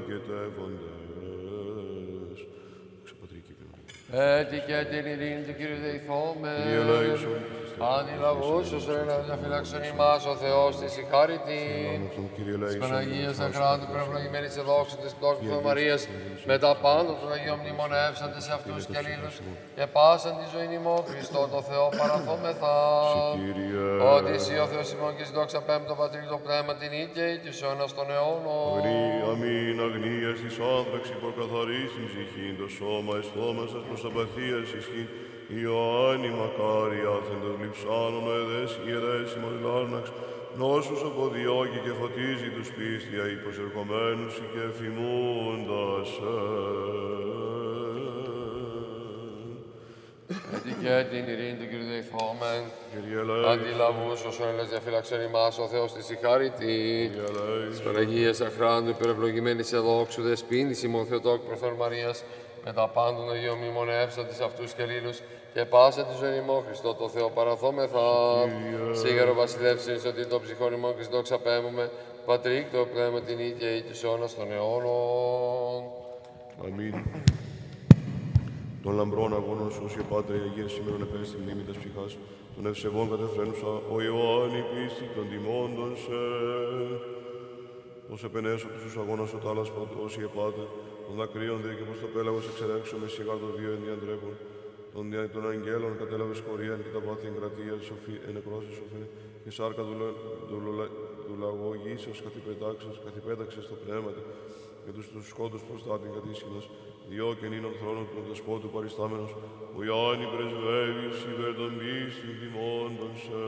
καθηκετεύοντες. Ξεπατρική πνεύμα. Έτη και την ειρήνη του Κύριου δεηθόμεν. Κύριε ελέησον, Αντιλαβούς, όσο ένα διαφυλάξον ημάς ο Θεός της η χάρητη. Της Παναγίας Αχράντου, προευλογημένης εδόξου της πτώσης του Μαρίας, με τα πάντα των Αγίων μνημονεύσαντε σε αυτούς και αλλήλους, και πάσαν τη ζωή ημών Χριστό το Θεό παραθόμεθα. Ότι εσύ ο Θεός ημών και δόξα πέμπτο Πατρί το Πνεύμα την ίδια της αιώνας των αιώνων. Αμήν αγνίας της άνθραξη προκαθαρείς την ψυχή, το σώμα εστόμα σας προς απαθίας ισχύει. Ιωάννη μακάρι άθεντος λειψάνων ο εδές ιερέσιμος λάρναξ, νόσους αποδιώκει και φωτίζει τους πίστια υποσερχομένους και εφημούντας. Και την ειρήνη του Κύριου δεηθόμεν. Αντιλαβούς όσων έλες διαφυλαξεν ημάς ο Θεός της η χάρητη. Της Παναγίας Αχράντου υπερευλογημένης εδόξου δεσποίνης ημών Θεοτόκου προφέρ Μαρίας, με τα πάντων Αγίων μνημονεύσαντες αυτούς και αλλήλους, και πάσα τη ζωή ημών Χριστό το Θεό παραθόμεθα. Σίγαρο βασιλεύσης ότι το ψυχόν ημών και δόξα πέμουμε, Πατρί το Πνεύμα την ίδια ή της αιώνας των αιώνων. Αμήν. Των λαμπρών αγώνων σου, Όσοι Πάτερ, η Αγία σήμερον επέρε στη μνήμη τας ψυχάς, των ευσεβών κατεφραίνουσα, ο Ιωάννη πίστη των τιμώντων σε. Ως επενέσω τους αγώνας ο τάλας Όσοι Πάτερ, των δακρύων δε και πως το πέλαγος εξερέξω με σιγά το βίο εν διαντρέπων, των αγγέλων κατέλαβε σκορίαν και τα πάθη εγκρατεία ενεκρώσεις σοφέ, και σάρκα του λαγωγήσεως καθυπέταξες το πνεύμα και τους σκότους προστάτην κατήσχυνας, διώκεν είναι ο θρόνος του δεσπότου παριστάμενος, ο Ιωάννη πρεσβεύεις υπέρ των πίστην τιμώντων σε.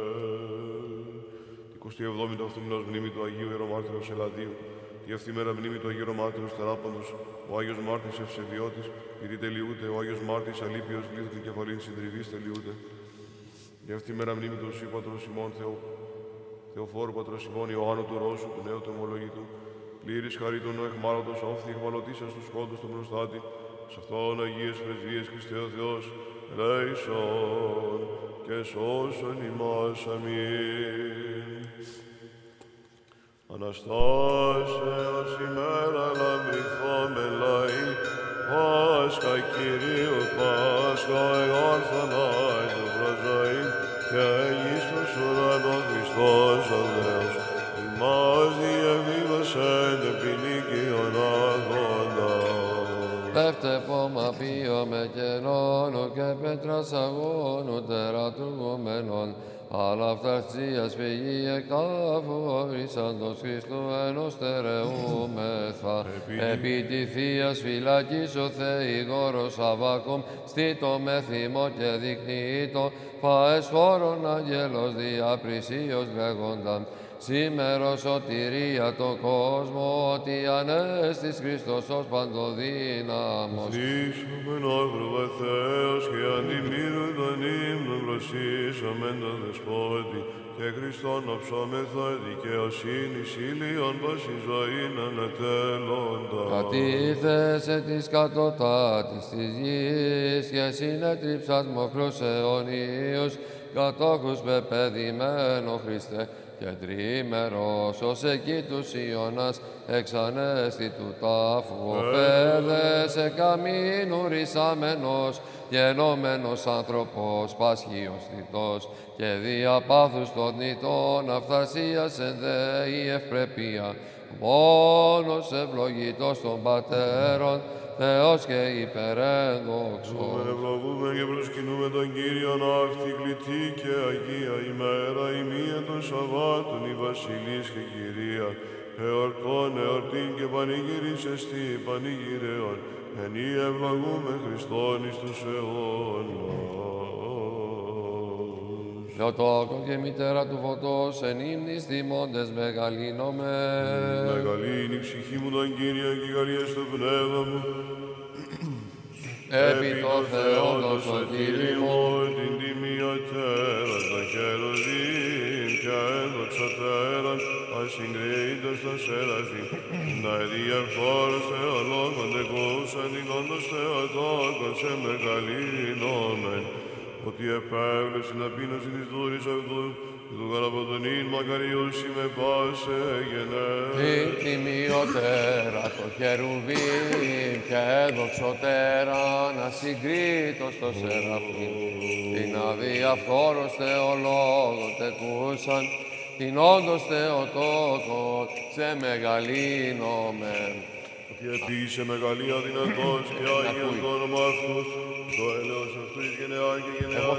27η του αυτού μνήμη του Αγίου Ιερομάρτυρος Ελαδίου, τη αυτή μέρα μνήμη του Αγίου Μάρτυρος Θεράπαντος, ο Άγιος Μάρτης Ευσεβιώτης, πυρή τελειούται, ο Άγιος Μάρτης Αλίπιος, λίθκη κεφαλήν συντριβής τελειούται. Η αυτή μέρα μνήμη του Συ Πατρός ημών Θεοφόρου Πατρός ημών Ιωάννου του Ρώσου, του νέου του ομολογητού, πλήρης χαρίτων εχμάλωτος, όφθη εχμαλωτήσας τους σκόντους των προστάτη, σε αυτόν Αγίες Πρεσβείες Χριστέ ο Θεός, ελέησον και σώσον ημάς. Αμήν. Αναστάσεως ημέρα λαμπριθόμεν λαοί, Πάσχα Κυρίου Πάσχα εγόρθων Άγιου προζωή, και εις τους ουρανών Χριστός ο Θεός, ημάς διαβίβασεν επινίκιον αγώντα. Πέφτε πόμα πίο με κενώνου και πέτρας αγώνου τερατουργουμένων, αλλά αυταρξίας πηγή εκτάφου ορίσαντος Χριστού ενός στερεούμεθα. Επί τη Θείας φυλακής ο Θεηγόρος Αβάκομ, στήτο με θυμό και δεικνύτο, φαεσφόρον αγγέλος διαπρισίως λέγονταν. Σήμερος σωτηρία το κόσμο, ότι ανέστης Χριστός ως παντοδύναμος. Δίσομεν όρπροβε Θεός και αντιμήρου των ύμνων προσήσομεν τον Δεσπότη, και Χριστόν οψόμεθα δικαιοσύνης ήλιον πάση ζωήν ανατέλλοντα. Κατήθεσε της κατωτάτης της γης και συνέτριψας μοχρούς αιωνίους, κατόχους πεπαιδημένο Χριστέ, και τρίμερος ως εκεί τους Ιωνάς εξανέστη του τάφου, ο πέδε καμίνου ρησάμενος, γενόμενος άνθρωπος πάσχιος θητός, και δια πάθους των νητών αυθαρσίας εν δέη ευπρεπία, μόνος ευλογητός των πατέρων, Θεός και υπερένδοξος. Ευλογούμε και προσκυνούμε τον Κύριον αυτή κλητή και Αγία ημέρα ημία των Σαββάτων η Βασιλής και Κυρία, εορτών εορτήν και πανηγύρις εστί πανηγυρεών, εν ή ευλογούμε Χριστόν εις τους αιώνας. Θεοτόκον και μητέρα του φωτός, εν ύμνης θυμώντες μεγαλύνομαι. Μεγαλύνει η ψυχή μου τον Κύριε και καλία στο πνεύμα μου. Επί το Θεό το σωτήρι μου, την τιμιωτέρα, τα χεροδίν και έδοξατέραν, ασυγκρίτως τα σέραζιν, να διευχώρως θεολόγων τεκούσαν, εικόντως θεοτόκων σε μεγαλύνομεν. ότι επέβλεψε την ταπείνωση της δούρης αυτού, και του καραποτονήν μακαριούσι με πάσε γενναί. Η τιμιωτέρα το χερουβίμ και δοξωτέρα να συγκρίτω στο σεραφείμ. Την αδιαφθόρος θεολόγων τεκούσαν, την όντως Θεοτόκον σε μεγαλύνομεν. Και επίσης μεγαλεία δυνατός και Άγιος το όνομα αυτού, το έλεος αυτού εις γενεάν και γενεάν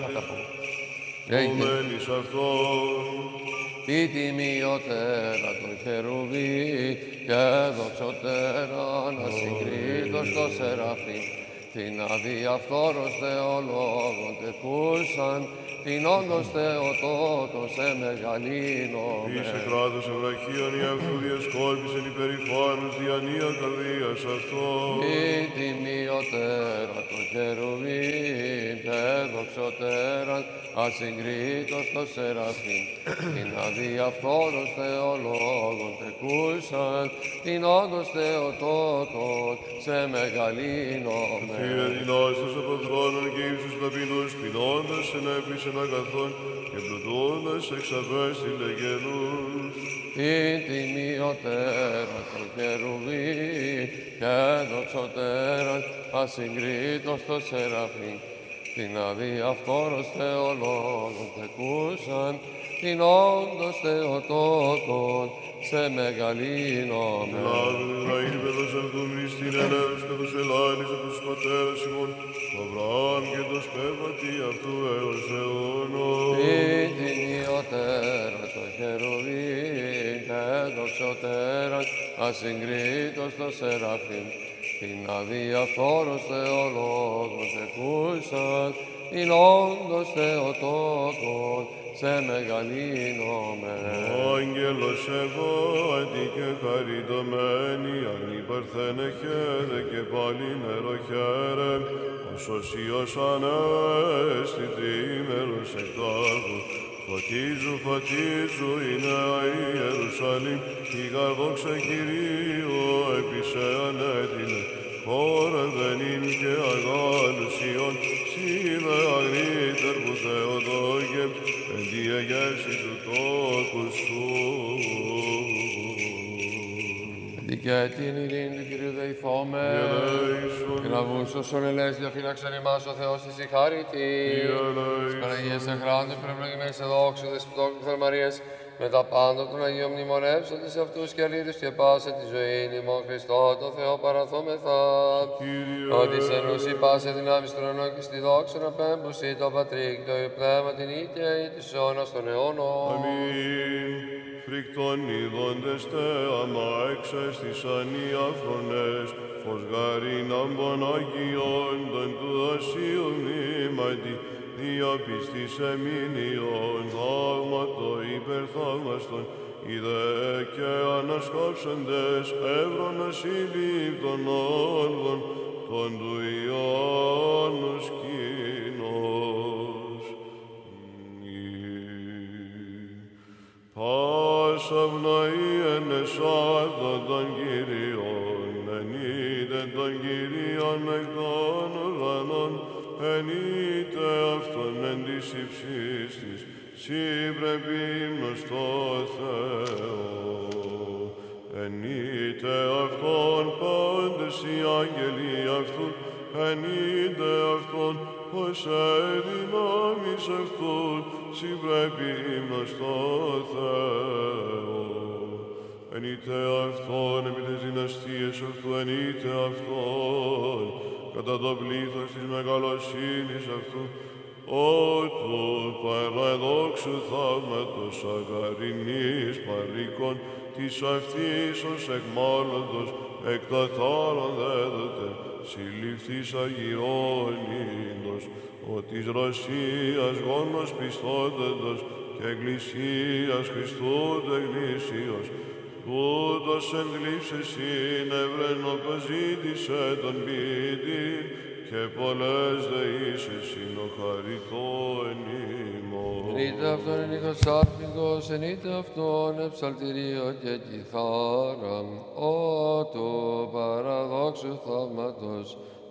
εις αυτόν. Η τιμιωτέρα των χερουβί και δοξωτέρα να συγκρίτω στο σεραφείμ. Την αδιαφθόρος θεολόγων τεκούσαν, την όντως Θεοτόκον σε μεγαλύνομεν. Είσαι κράτος ευραχίων η αυτού διασκόλπισεν υπερηφάνους διανία καρδίας αυτόν. Η τιμιωτέρα των χερουβίμ και δοξωτέραν ασυγκρίτως το σεραφείμ. Την αδιαφθόρος θεολόγων τεκούσαν, την όντως Θεοτόκον σε μεγαλύνομεν. Κύριε δυνάστος από θρόνων και ύψους ταπεινούς, πεινώντας ενέπλησεν αγαθών και πλουτώντας εξαπέστειλε καιρούς. Η τιμιωτέρα των χερουβίμ και δοξωτέραν ασυγκρίτως το σεραφείμ. Την αδιαφθόρος θεολόγων τεκούσαν, την όντως Θεοτόκον σε μεγαλύνομεν. Λάβει Ισραήλ παιδός αυτού μνηστήν ελέους και τους ελάλης από τους πατέρας ημών, το Αβραάμ και το σπέρματι αυτού έως αιώνος. Η τιμιωτέρα των χερουβίμ και δοξωτέραν ασυγκρίτως το σεραφείμ. Την αδιαφθόρος θεολόγων τεκούσαν, την όντως Θεοτόκον σε μεγαλύνομεν. Άγγελος ευώτη και χαριτωμένη, αγνή παρθένε χαίρε και πάλι νερό χαίρε, ως οσίος ανέστη τρίμερος εκτάρχου. Φωτίζου η νέα Ιερουσαλήμ, η γαρδόξα Κυρίου έπεισε ανέτεινε. Χόρευεν ειν και αγάλουσιον, σίδε αγνήτερ που Θεοδόγε, εν τη εγέρση του τόκου σου. Και την ειρήνη του Κυρίου δεηθώμεν, και να βούς όσων ελέες διαφύλαξον ημάς ο Θεός της η χάρη της Παναγίας εχράντων προευλογημένης εδόξου δεσποτόκου Θερμαρίας, με τα πάντα των Αγίων μνημονεύσαντες αυτούς και αλήθους και πάσε τη ζωή ημών Χριστό το Θεό παραθόμεθα. Ότι σε νους η πάσε δυνάμεις των αιώνων και στη δόξα να πέμπουσι το Πατρί και το Πνεύμα την ίδια ή της αιώνας των αιώνων. Αμήν. Φρικτών ειδώντες άμα εξέστησαν οι αφρονές, φως γαρήν αμπον Αγιών, τον του δοσίου μνήματι, διαπιστής εμήνιον, θαύματο υπερθαύμαστον, είδε και ανασκόψαντες, εύρωνα συλλήπτων όργων, τον του Ιωάννου σκήνος. Πάσα βνοίεν εσάδον των Κυρίων, ενείτε τον Κυρίων εκ των ουρανών, ενείτε αυτον εν της υψής της, σύ πρέπει ύμνος στο Θεό. Ενείτε αυτον πάντες οι άγγελοι αυτού, ενείτε αυτον ως δυνάμεις αυτούν, σύ πρέπει ύμνος στο Θεό. Ενείτε αυτον επί τες δυναστείες αυτού, ενείτε αυτον κατά το πλήθος της μεγαλοσύνης αυτού, ότου παραδόξου θαύματος αγαρινής παροίκων, της αυτής ως εκμάλλοντος εκ τατάρων δέδοτε, συλληφθείς αγιώνυντος, ο της Ρωσίας γόνος πιστότατος και εκκλησίας Χριστού τεγνήσιος, τούτος εν γλύψες συνευρεν όπως ζήτησε τον ποιητή, και πολλές δεήσεις είναι ο χαριτών ημών. Ενείτε αυτόν εν ήχος σάρπικος, ενείτε αυτόν εψαλτηρίο και κιθάρα, ο του παραδόξου θαύματος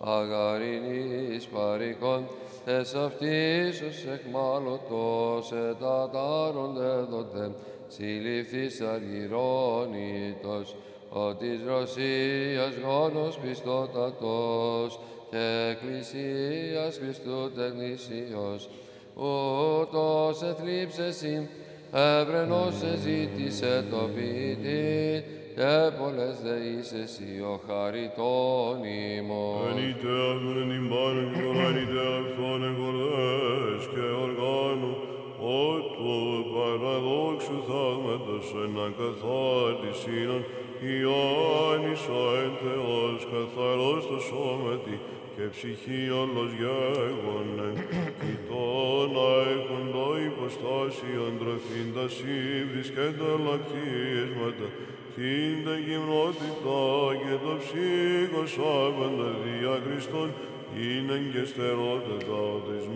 αγαρινής παρικών, τες αυτής ως εκμάλωτος ετατάρονται δότε, συλληφθείς αργυρώνητος, ο της Ρωσίας γόνος πιστότατος, και εκκλησίας Χριστού τεκνησίος, ούτως εθλίψεσι, εύρενος εζήτησε το ποιητή, και πολλές δεήσεις ο χαριτών ημών. Ενείτε αυτόν εν την πάνω και ενείτε αυτόν εν κορδές και οργάνου, ότου παραδόξου θαύματος εν ακαθάρτησιν Ιωάννης ο εν Θεός καθαρός το σώματι και ψυχή όλος γέγονε, κοιτών αέχοντο υποστάσιον τροφήν ύβρις και τα λακτίσματα, την τα γυμνότητα και το ψύχος άπαντα δια Χριστόν, είναι και στερότητα της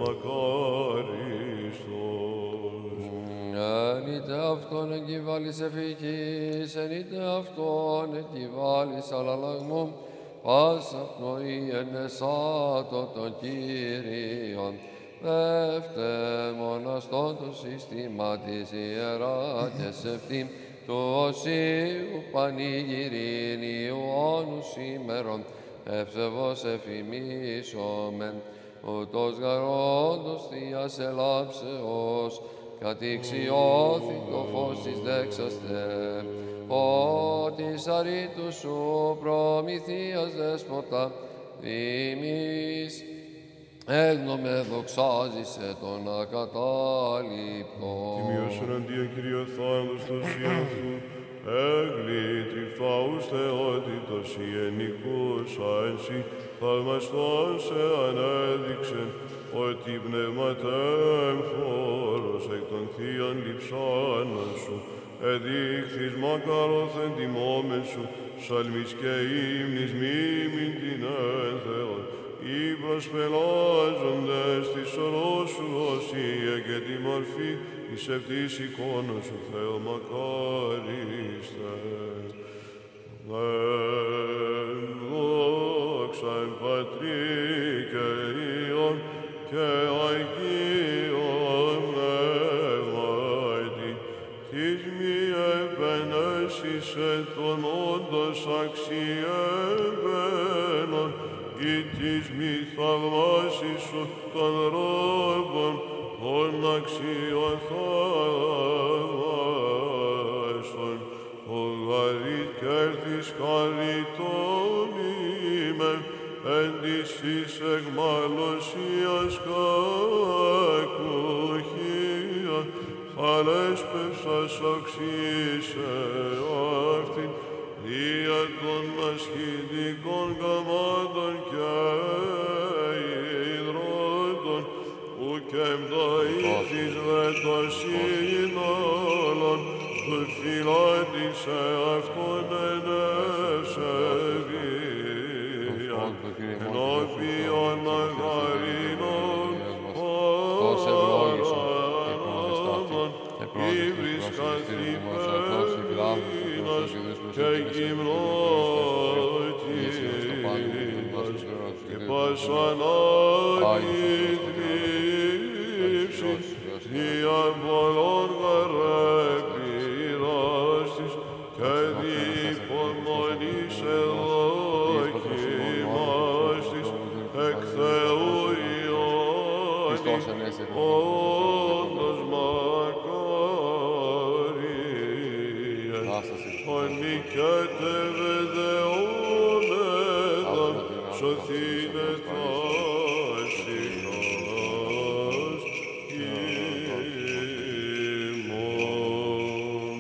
μακάριστος. Ενείτε αυτόν εγκυβάλεις εφηκής, ενείτε αυτόν εγκυβάλεις αλλαλαγμού, πάσα πνοή ενεσάτω των Κύριων. Πέφτε μοναστόν το σύστημα της ιερά και σευτή, του Οσίου πανηγυρήν Ιωάννου σήμερον, ευσεβώς εφημίσομεν, ούτως γαρόντος Θείας ελάψεως, κατηξιώθη το φως της δέξαστε, ότι σαρήτου σου προμηθείας δέσποτα, ημείς έγνομε δοξάζησε τον ακατάληπτον. Τιμίος εναντίον Κυρίω θάνατος το σύμφου, έγλητρη φαούς θεότητος ιενικούς αένσι, θαυμαστόν σε ανέδειξεν, ότι πνευματέμφορος εκ των θείων λειψάνων σου, εδείχθης μακαρόθεν τιμόμεν σου, ψαλμής και ύμνης μήμην την ένθεον, οι προσπελάζοντες της ορός σου οσία και τη μορφή της ευτής εικόνος σου, Θεό μακάριστε. Δόξα εν Πατρί και Υιόν και Αγίον Πνεύματι, της μη επενέσισε των όντως αξιέπαινον, ή της μη θαυμάσισου των ρόπων των αξιών θαυμάστων, ο γαρίτ κέρδης χαριτών ημεν, εν της εις εγμαλωσίας κακουχία, αλέσπευσας οξύσε αυτήν, δια των ασχητικών καμάτων και υδρότων, ουκ εμπτοήθης δε το σύνολον, του φυλάτισε αυτόν εν ευσεβία, ενώπιον αγαρινών παρανόμων, ύβρις καθημένος και γυμνότητας, και πάσαν άγιοι θλίψεις, δια πολλών γαρέπειραστης, και διπομονής εδοκιμάστης, εκ Θεού Ιωάννη, όντως μακάρια, ονικέτε βεδεόμεδα, σωθήνε τάσινος ημών.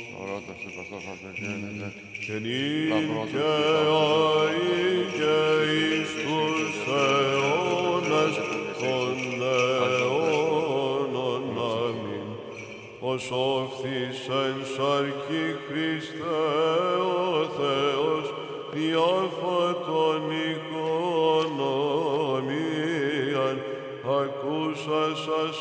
Και νύχε αεί και εις τους αιώνας των αιώνων. Αμήν. Ως όφθης εν σαρκή Χριστέ ο Θεός, διάφατον οικονομίαν, ακούσασας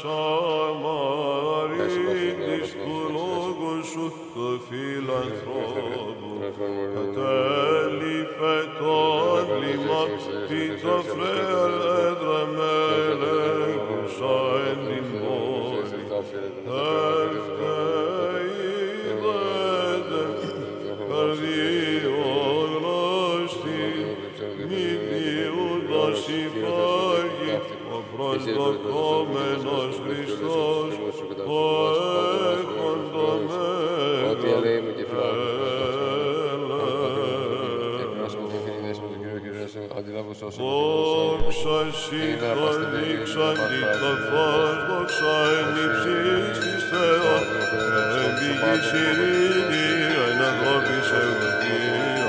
αμαρίτης του λόγου σου του φιλανθρώπου, κατέλειπε το έγκλημα αίμα, πίτα φρέαλ έντραμέλε, κουσά εν την πόλη. Ευκαίδετε, καρδίων γνώστη, μηνύοντας υπάρχει, ο προσδοκόμενος Χριστός, ο έχοντομέλος. Ότι ελέημαι και Δόξα σοι τον δείξαν την το φως, δόξα εν υψής της Θεός, εν πηγής ειρήνη, εν αγώπης ευλογία.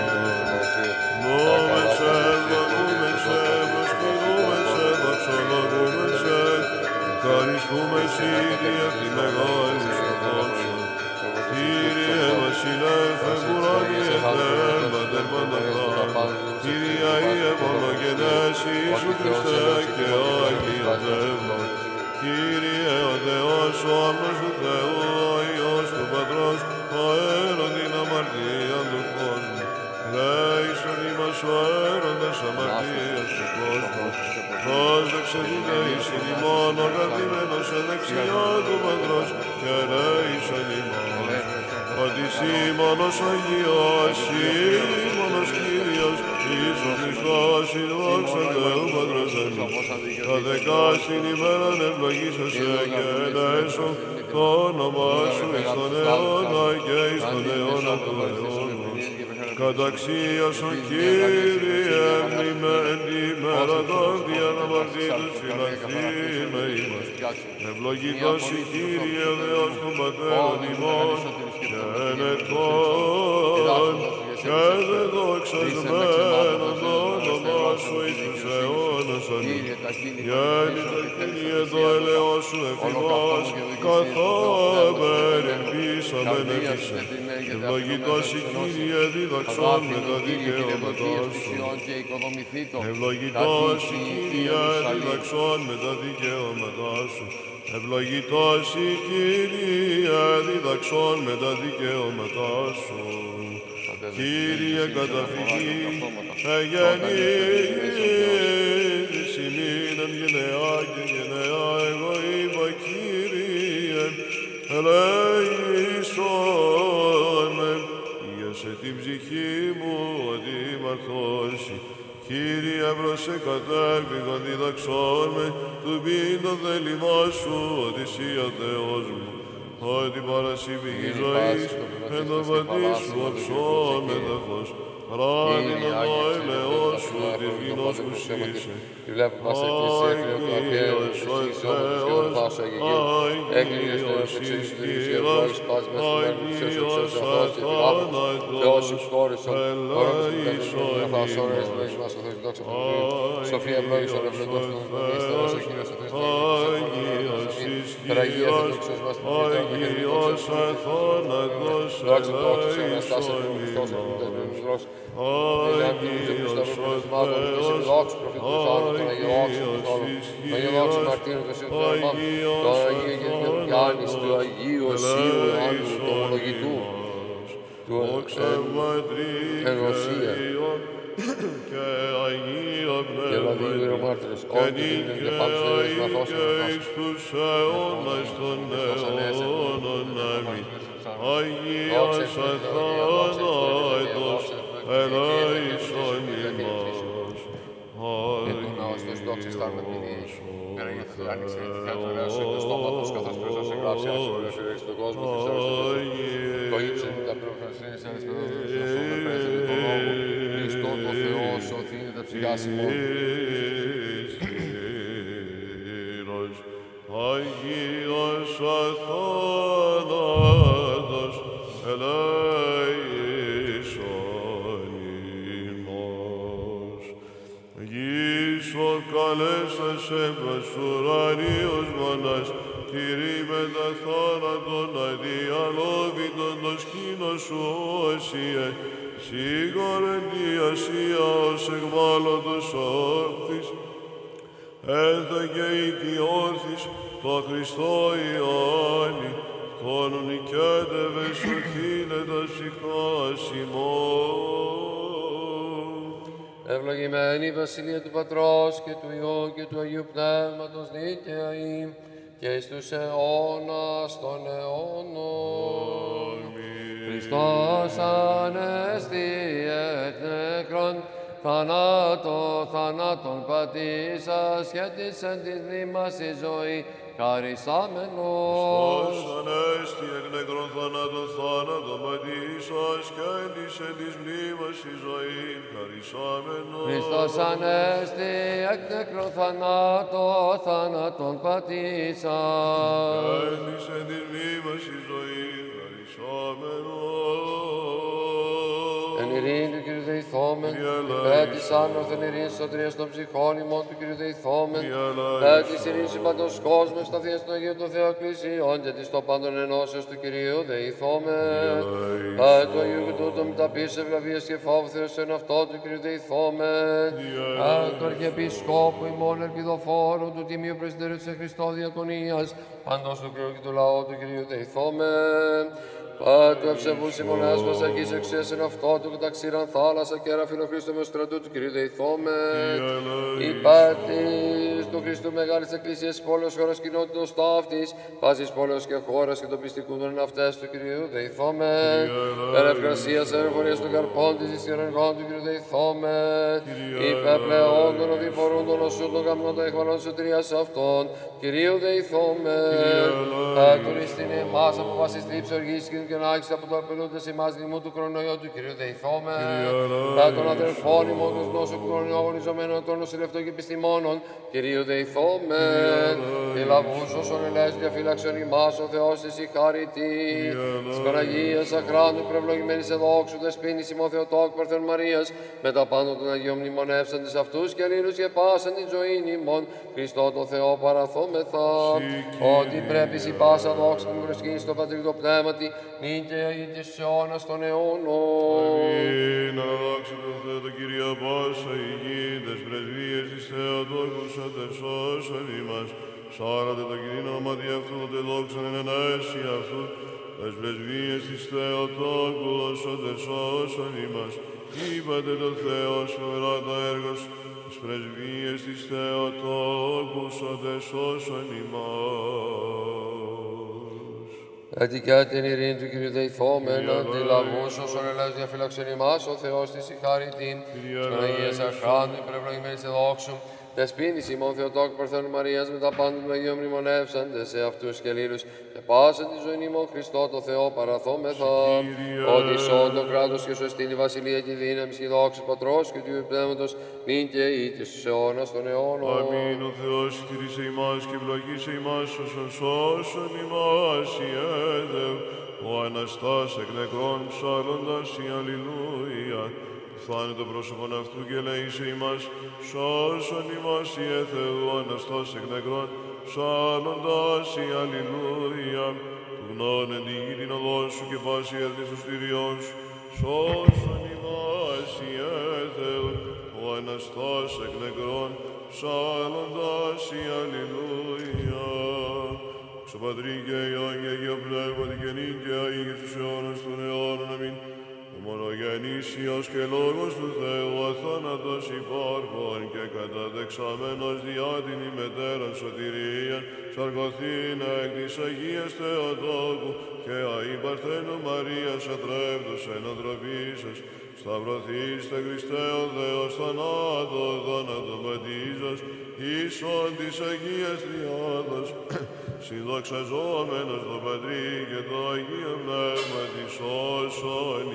Νόμεν σε, δοκούμεν σε, προσκυνούμεν σε, δοξολογούμεν σε, ευχαριστούμεν σοι δια τη μεγάλη σου δόξα. Κύριε βασιλεύ, εμπουράνιε Θεέ, Πατέρ παντοκράτορ, Κύριε Ιε μονογενές Ιησού Χριστέ και Άγιο Πνεύμα. Κύριε ο Θεός, ο άμνος του Θεού, ο Υιός του Πατρός, ο αέρον την αμαρτία του κόσμου. Λέησον ημάς ο αέροντας αμαρτίας του κόσμου. Πρόσδεξε δίνε εις ημών ο καθημένος εν δεξιά του Πατρός και λέησον ημάς. Ότι σοι μόνος Αγιός, σοι μόνος Κύριος, Ιησούς Χριστός, η δόξα Θεού Πατρός εμείς. Τα δεκάστην ημέραν ευλογήσεσαι και ελέησον το όνομα σου εις τον αιώνα και εις τον αιώνα του αιώνος. Καταξίασον Κύριε μνημέν ημέρα δόντια να μαρτύρους φυλαχθήνε ημάς. Ευλογητός η Κύριε Θεός των Πατέρων ημών και ενετών και δε δοξασμένον το όνομά σου εις τους αιώνας αλλήλ. Γιατί το Κύριε το ελαιός σου εφημάς καθόμεν ελπίσαμεν εμείς. Ευλογητός η Κύριε διδαξών με τα δικαιώματά σου. Ευλογητός η Κύριε διδαξών με τα δικαιώματά σου. Ευλογητός η Κύριε διδαξών με τα δικαιώματά σου. Κύριε καταφυγή, εγεννήθης ημίν εν γενεά και γενεά, εγώ είπα Κύριε, ελέησον με, ίασε την ψυχή μου ότι μαρθώσει. Κύριε προσε κατέφυγον διδαξόν με, του πίν το θέλημά σου, ότι εσύ ο Θεός μου. Ότι παρασύμη ζωής, εν το πατή σου οψών με τα φως, ράνιν το ελαιός σου, της γινός που σύσε. Άγιος ο Θεός, Άγιος ισχυρός, Άγιος αθάνατος, ελέησον ημάς. Σοφία ευλόγησον ευλογητός του Μυστέρος, ο Κύριος ο Θεός, Άγιος ισχυρός, Άγιος αθάνατος, ελέησον ημάς. Και Αγία Πνεύματι, και νίκαια εις τους αιώνας των αιώνων. Αμήν. Αγίας αθάνατος, ελέησον ημάς. Αγίας αθάνατος, ελέησον ημάς. Γης ο καλέσασε προς ουρανίους μονάς, Κύριε μετά θάνατον αδιαλόβητον το σκήνος σου όσιε, σίγορεν η Ασία ως εκβάλλοντος όρθις, έλθα και οικειόρθις το Χριστό Ιωάννη, τον νικέτευε σου χύνε τα ψυχάς ημών. Ευλογημένη η Βασιλεία του Πατρός και του Υιού και του Αγίου Πνεύματος νίκαια ή και εις τους αιώνας των αιώνων. Χριστός Ανέστη εκ νεκρών, θανάτων πατήσας και της εν της μνήμας η ζωή χαρισάμενος. Χριστός Ανέστη εκ νεκρών θάνατον πατήσας και εν της μνήμας η ζωή χαρισάμενος. Χριστός Ανέστη εκ νεκρών θάνατον πατήσας και εν της μνήμας η ζωή χαρισάμενος. Εν ειρήνη του Κύριου Δεϊθόμεν, υπέρ της άνωθεν ειρήνης σωτηρίας των ψυχών ημών του Κύριου Δεϊθόμεν, υπέρ της ειρήνης παντός κόσμου, σταθείας των Αγίων των Θεών Εκκλησιών και της των πάντων ενώσεως του Κυρίου Δεϊθόμεν, υπέρ του Αγίου και τούτων μεταπίσεως ευλαβίας και φόβου Θεός εν αυτό του Κυρίου Δεϊθόμεν, υπέρ του Αρχιεπισκόπου ημών ελπιδοφόρου του Τιμίου Πρεσβυτερίου της Χριστό Διακονίας, παντός του Κυρίου και του λαού του Κυρίου Δεϊθόμεν, Πάτου ευσεβούς ημωνάς μας αγγείς εξουσίας εν αυτό του καταξήραν θάλασσα και αραφήνο Χριστό με στρατού του Κυρίου Δεϊθόμεν. Υπάτης του Χριστού μεγάλης εκκλησίας πόλεως χώρας κοινότητος ταύτης, πάσης πόλεως και χώρας και των πιστικούν των αυτές του Κυρίου Δεϊθόμεν. Περ' ευκρασίας ερεφορίας των καρπών της ισχυρεργών του Κυρίου Δεϊθόμεν. Υπεπλεών των οδηπορούν των οσούν των γαμνών των εχμαλών σωτηρίας αυτών, Κυρίου Δεϊθόμεν. Τουριστήν εμάς από πάσης θλίψη οργής και να άξεις από το απελούντες ημάς λοιμού του κορονοϊού του Κυρίου Δεϊθόμεν. Πέρα των αδερφών ημών τους γνώσεων του κορονοϊού αγωνιζομένων των νοσηλευτών και επιστημόνων, Κυρίου Δεϊθόμεν. Ελαβούς όσων ελέες διαφύλαξον ημάς ο Θεός της η χάρητη. Της Παναγίας αχράντου προευλογημένης εδόξου δεσποίνης ημών Θεοτόκου Παρθεν Μαρίας, με τα πάνω των Αγίων μνημονεύσαντες αυτούς και αλλήλους και πάσαν την ζωήν ημών, Χριστό το Θεό παραθόμεθα. Ότι πρέπει η πάσα δόξα του προσκύνη στο Πατρί το Πνεύματι, νίκαια ή της αιώνας των αιώνων. Αμήν. Αναδόξα το Θεό το Κυρία πάσα η γη, τες πρεσβείες της Θεοτόκου σώτερ σώσον ημάς. Σάρατε το Κυρίν όνοματι αυτού, τότε δόξαν εν ενέσει αυτού, τες πρεσβείες της Θεοτόκου σώτερ σώσον ημάς. Είπατε το Θεός φοβερά τα έργα σου, τις πρεσβείες της Θεοτόκου σώτερ σώσον ημάς. Έτυχε την ειρήνη του Κυρίου Δεϊθόμεν, αντιλαβούς όσων ελέους διαφύλαξον ημάς, ο Θεός της η χάρητην, της Παναγίας αχράντου υπερευλογημένης εδόξου, δεσποίνης ημών Θεοτόκου Παρθένου Μαρίας, με τα πάντα των Αγίων μνημονεύσαντες σε αυτούς και αλλήλους, και πάσαν τη ζωή ημών Χριστό το Θεό παραθόμεθα, ότι σών το κράτος και σωστήν η βασιλεία και η δύναμη και η δόξα του Πατρός και του Υιού Πνεύματος, νυν και ή και στους αιώνας των αιώνων. Αμήν. Ο Θεός στήρισε ημάς και ευλογήσε ημάς όσων σώσον ημάς η έδευ, ο Αναστάς εκ νεκρών ψάλλοντας η αλληλούια. Φθάνε το πρόσωπον αυτού και ελέησε ημάς, σώσον ημάς η Θεού, ο Αναστάς εκ νεκρών ψάλλοντας η αλληλούια. Του γνών εν τη γη την οδόν σου και πάση έθνη στο στήριόν σου, σώσον ημάς η Θεού, ο Αναστάς εκ νεκρών ψάλλοντας η αλληλούια. Ξω Πατρί και Υιόν και Αγίο Πνεύματι και νίκαια ή και στους αιώνας των αιώνων. Αμήν. Ο μονογενής Υιός και Λόγος του Θεού, αθάνατος υπάρχων και καταδεξαμένος διά την ημετέραν σωτηρίαν, σαρκωθήνε εκ της Αγίας Θεοτόκου και αη Παρθένου Μαρίας ατρέπτος εν οτροπήσας, σταυρωθήστε Χριστέ ο Θεός θάνατον πατήσας, ίσον της Αγίας Τριάδας, συνδοξαζόμενος το Πατρί και το Αγίο Πνεύμα της σώσον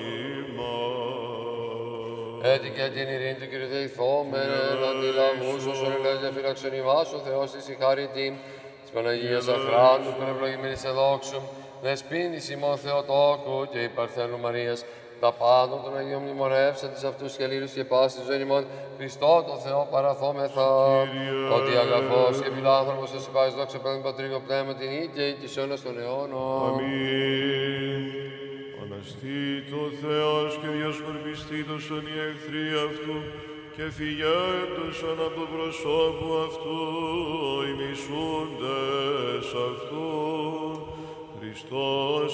ημάς. Έτυχε την ειρήνη του Κύριου Δεϊθόμεν, αντιλαβούς όσων ελέους διαφύλαξον ημάς, ο Θεός της η χάρητην, της Παναγίας αχράντου υπερευλογημένης εδόξου, δεσποίνης ημών Θεοτόκου και η Παρθένου Μαρίας, τα πάντα των Αγίων μνημονεύσαντες αυτούς και αλλήλους και πάσης ζωή ημών, Χριστό το Θεό παραθόμεθα, ότι αγαθός και φιλάνθρωπος ως υπάγεις δόξα πέδων Πατρίγιο Πνεύμα την και η της αιώνας των αιώνων. Αμήν. Αναστήτω ο Θεός και διασκορπιστήτωσον οι εχθροί αυτού και φυγέντωσον από το προσώπου αυτού οι μισούντες αυτού. Χριστός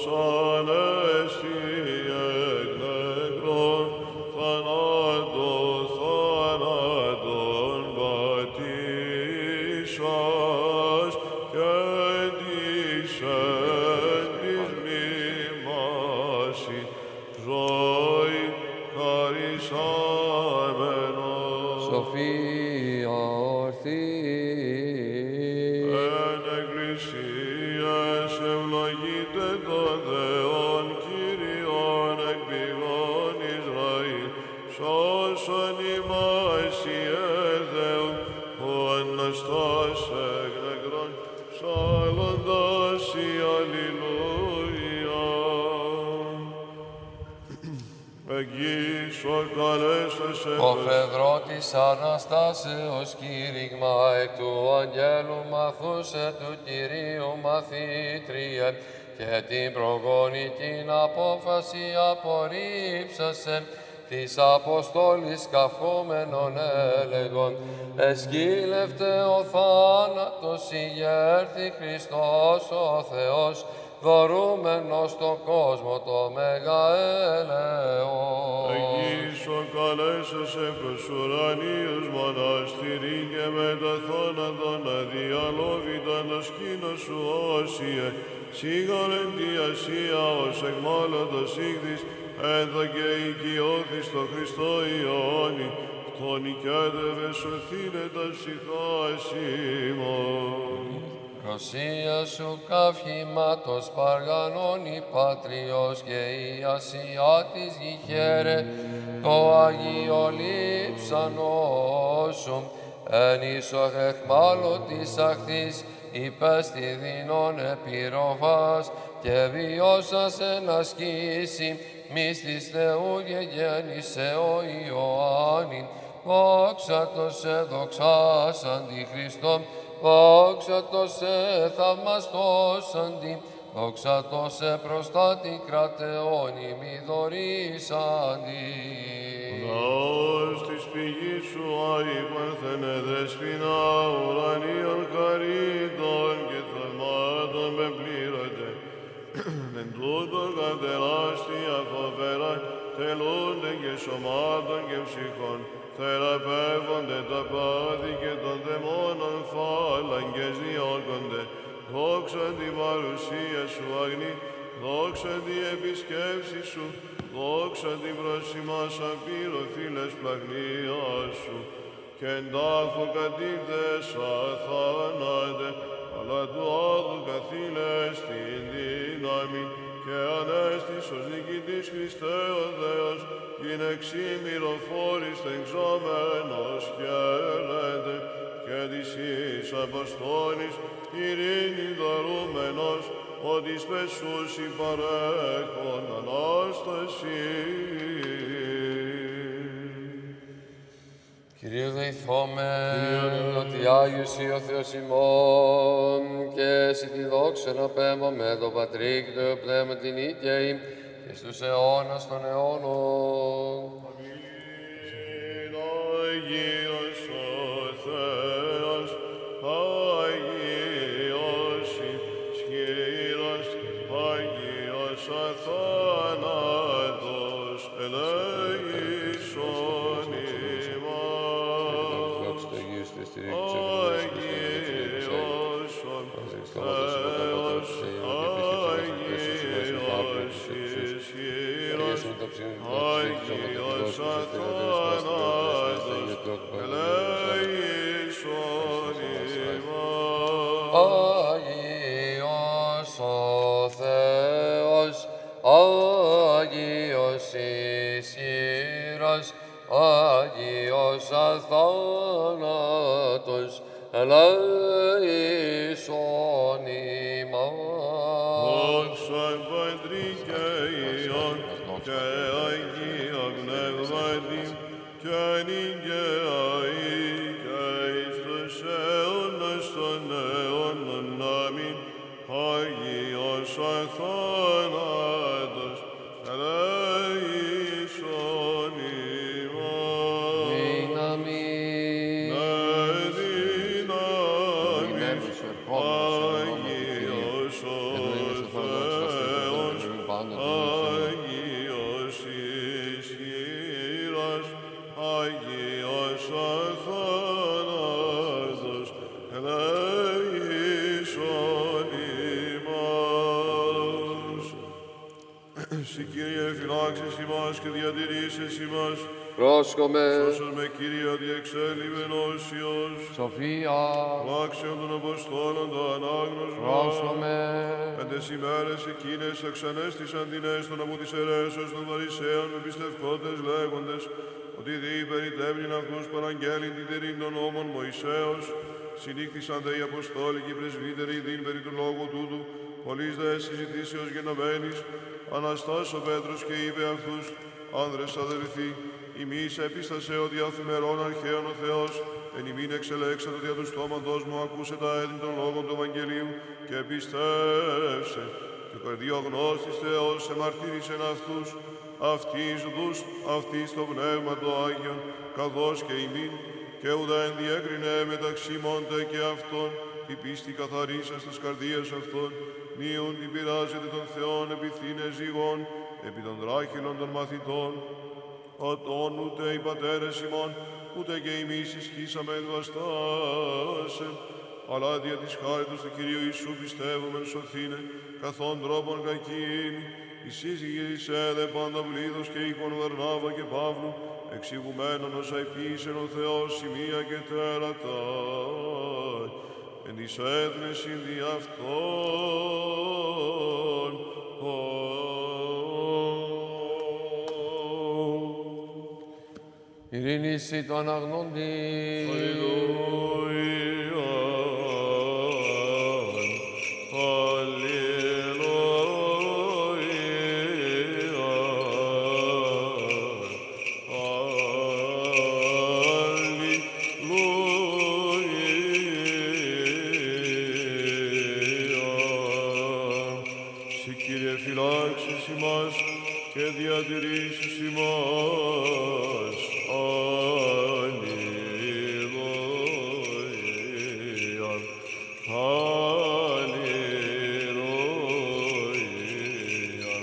Ανέστη εκ νεκρών θανάτων ίσως και της εν της μνήμασι ζωή χαρισάμενος. Σοφία ορθή. Εν εκκλησίας ευλογείτε τον Θεόν Κύριον εκ πηγών Ισραήλ, σώσον ημάς Ιε Θεού, ο Αναστάς εκ νεκρών, ψάλλοντας η Αλληλούια. Εγγύσω καλέσαι Ο Φεδρώτης Αναστάσεως κήρυγμα εκ του Αγγέλου μαθούσε του Κυρίου μαθήτριε και την προγονητήν απόφαση απορρίψασε της Αποστόλης καυκόμενων έλεγον εσκύλευτε ο θάνατος ηγέρθη Χριστός ο Θεός δωρούμενος στον κόσμο το μέγα έλεος. Εγγύσω καλέσαι προς ουρανίους μοναστηρί και με τα θόνατον αδιαλόβηταν το σκήνος σου όσιε, σίγαν εν τη Ασία ως εκμάλωτος ήχθης, ένθα και οικειώθης το Χριστό Ιωάννη, τον οικέτευε σωθήνε τα ψυχάς ημών. Ρωσία σου καυχήματος παργανώνει πατριός και η Ασία της γη το Αγίο λείψανό σου, εν ίσο εχμάλωτης αχθής υπέστη δίνον επιρροφάς και βιώσας εν ασκήσει μυστης Θεού γεγέννησε ο Ιωάννη, δόξα το σε δοξάς αντιχριστόν, δόξα το σε θαυμαστός αντι, δόξα το σε προστάτη κρατεών ημιδωρήσαντι. Λαός της πηγής σου αϊπανθενε δεσποινα ουρανίων χαρίτων και θαυμάτων πεπλήρωτε. Εν τούτον κατεράστια φοβερά τελούνται και σωμάτων και ψυχών, θεραπεύονται τα πάθη και των δαιμόνων φάλαγγες διώκονται. Δόξα την παρουσία σου αγνή, δόξα την επισκέψη σου, δόξα την προσημάς απειροφύλες πλαγνία σου. Και εν τάφο κατήχθες αθάνατε, αλλά του άδου καθήλες την δύναμη, και ανέστης ως νικητής Χριστέ ο Θεός, είναι εξήμυροφόρης τεγξόμενος χαίρεται, και της εις Αποστόλης ειρήνη δωρούμενος, ότι σπεσούσι παρέχον Ανάσταση. Κυρίου δεηθόμεν, ότι Άγιος ή ο Θεός ημών, και εσύ τη δόξα να πέμπω με το Πατρί και το Πνεύμα την Ίκαιη, και στους αιώνας των αιώνων. Αμήν. Άγιος ο Θεός, Άγιος ισχυρός, Άγιος αθάνατος, ελέησον ημάς. Δόξα το Αγίου στη στηρίξη της Άγιος ο Θεός, Άγιος ισχυρός, Άγιος αθάνατος, ελέησον ημάς. Δόξα Πατρί και Υιόν και Αγία Πνεύματι, και νικαιαή και εις τους αιώνας των αιώνων. Αμήν. Άγιος αθάνατος, ελέησον ημάς. Δύναμη, Άγιος ο Θεός, Άγιος ισχυρός, Άγιος αθάνατος, ελέησον Εσύ, Κύριε, φυλάξεις ημάς και διατηρήσεις ημάς. Πρόσκομε. Σώσον με, Κύριε, διεξέλιβεν όσιος. Σοφία. Πράξεων των Αποστόλων το ανάγνωσμα. Πρόσκομε. Εν τες ημέρες εκείνες εξανέστησαν την έστωνα από της αιρέσεως των Φαρισαίων με πιστευκότες λέγοντες ότι διοι περιτέμνην αυτούς παραγγέλην την τερήν των νόμων Μωυσέως. Συνήχθησαν δε οι Αποστόλοι και οι πρεσβύτεροι δίν περί του λόγου τούτου, πολλής δε συζητήσεως γενομένης. Αναστάς ο Πέτρος και είπε αυτούς, άνδρες αδελφοί, ημείς έπιστασε ότι αφημερών αρχαίων ο Θεός, εν ημίν εξελέξατε δια του στόματος μου ακούσε τα έθνη των λόγων του Ευαγγελίου και πιστεύσε. Και ο καρδιογνώστης Θεός εμαρτύρησεν αυτούς, αυτής το Πνεύμα το Άγιον, καθώς και ημίν, και ουδέ ενδιέκρινε μεταξύ μόντε και αυτών, η πίστη καθαρίσας τας καρδίας αυτών, μείον την πειράζεται των Θεών επιθύνε ζυγών, επί των δράχυλων των μαθητών, οτών ούτε οι πατέρες ημών, ούτε και εμείς ισχύσαμε εκβαστάσεν, αλλά δια της χάριτος του Κυρίου Ιησού πιστεύομεν σωθήνε, καθόν τρόπον κακήν, η σύζυγη της έδε πάντα πλήθος και οίκον Βαρνάβα και Παύλου, εξηγουμένων όσα επίησεν ο Θεός σημεία και τέρατα, εν της έθνες ειν δι' αυτόν. Ειρήνηση το αναγνώντι. Διατηρήσεις ημάς, αλληλούια, αλληλούια,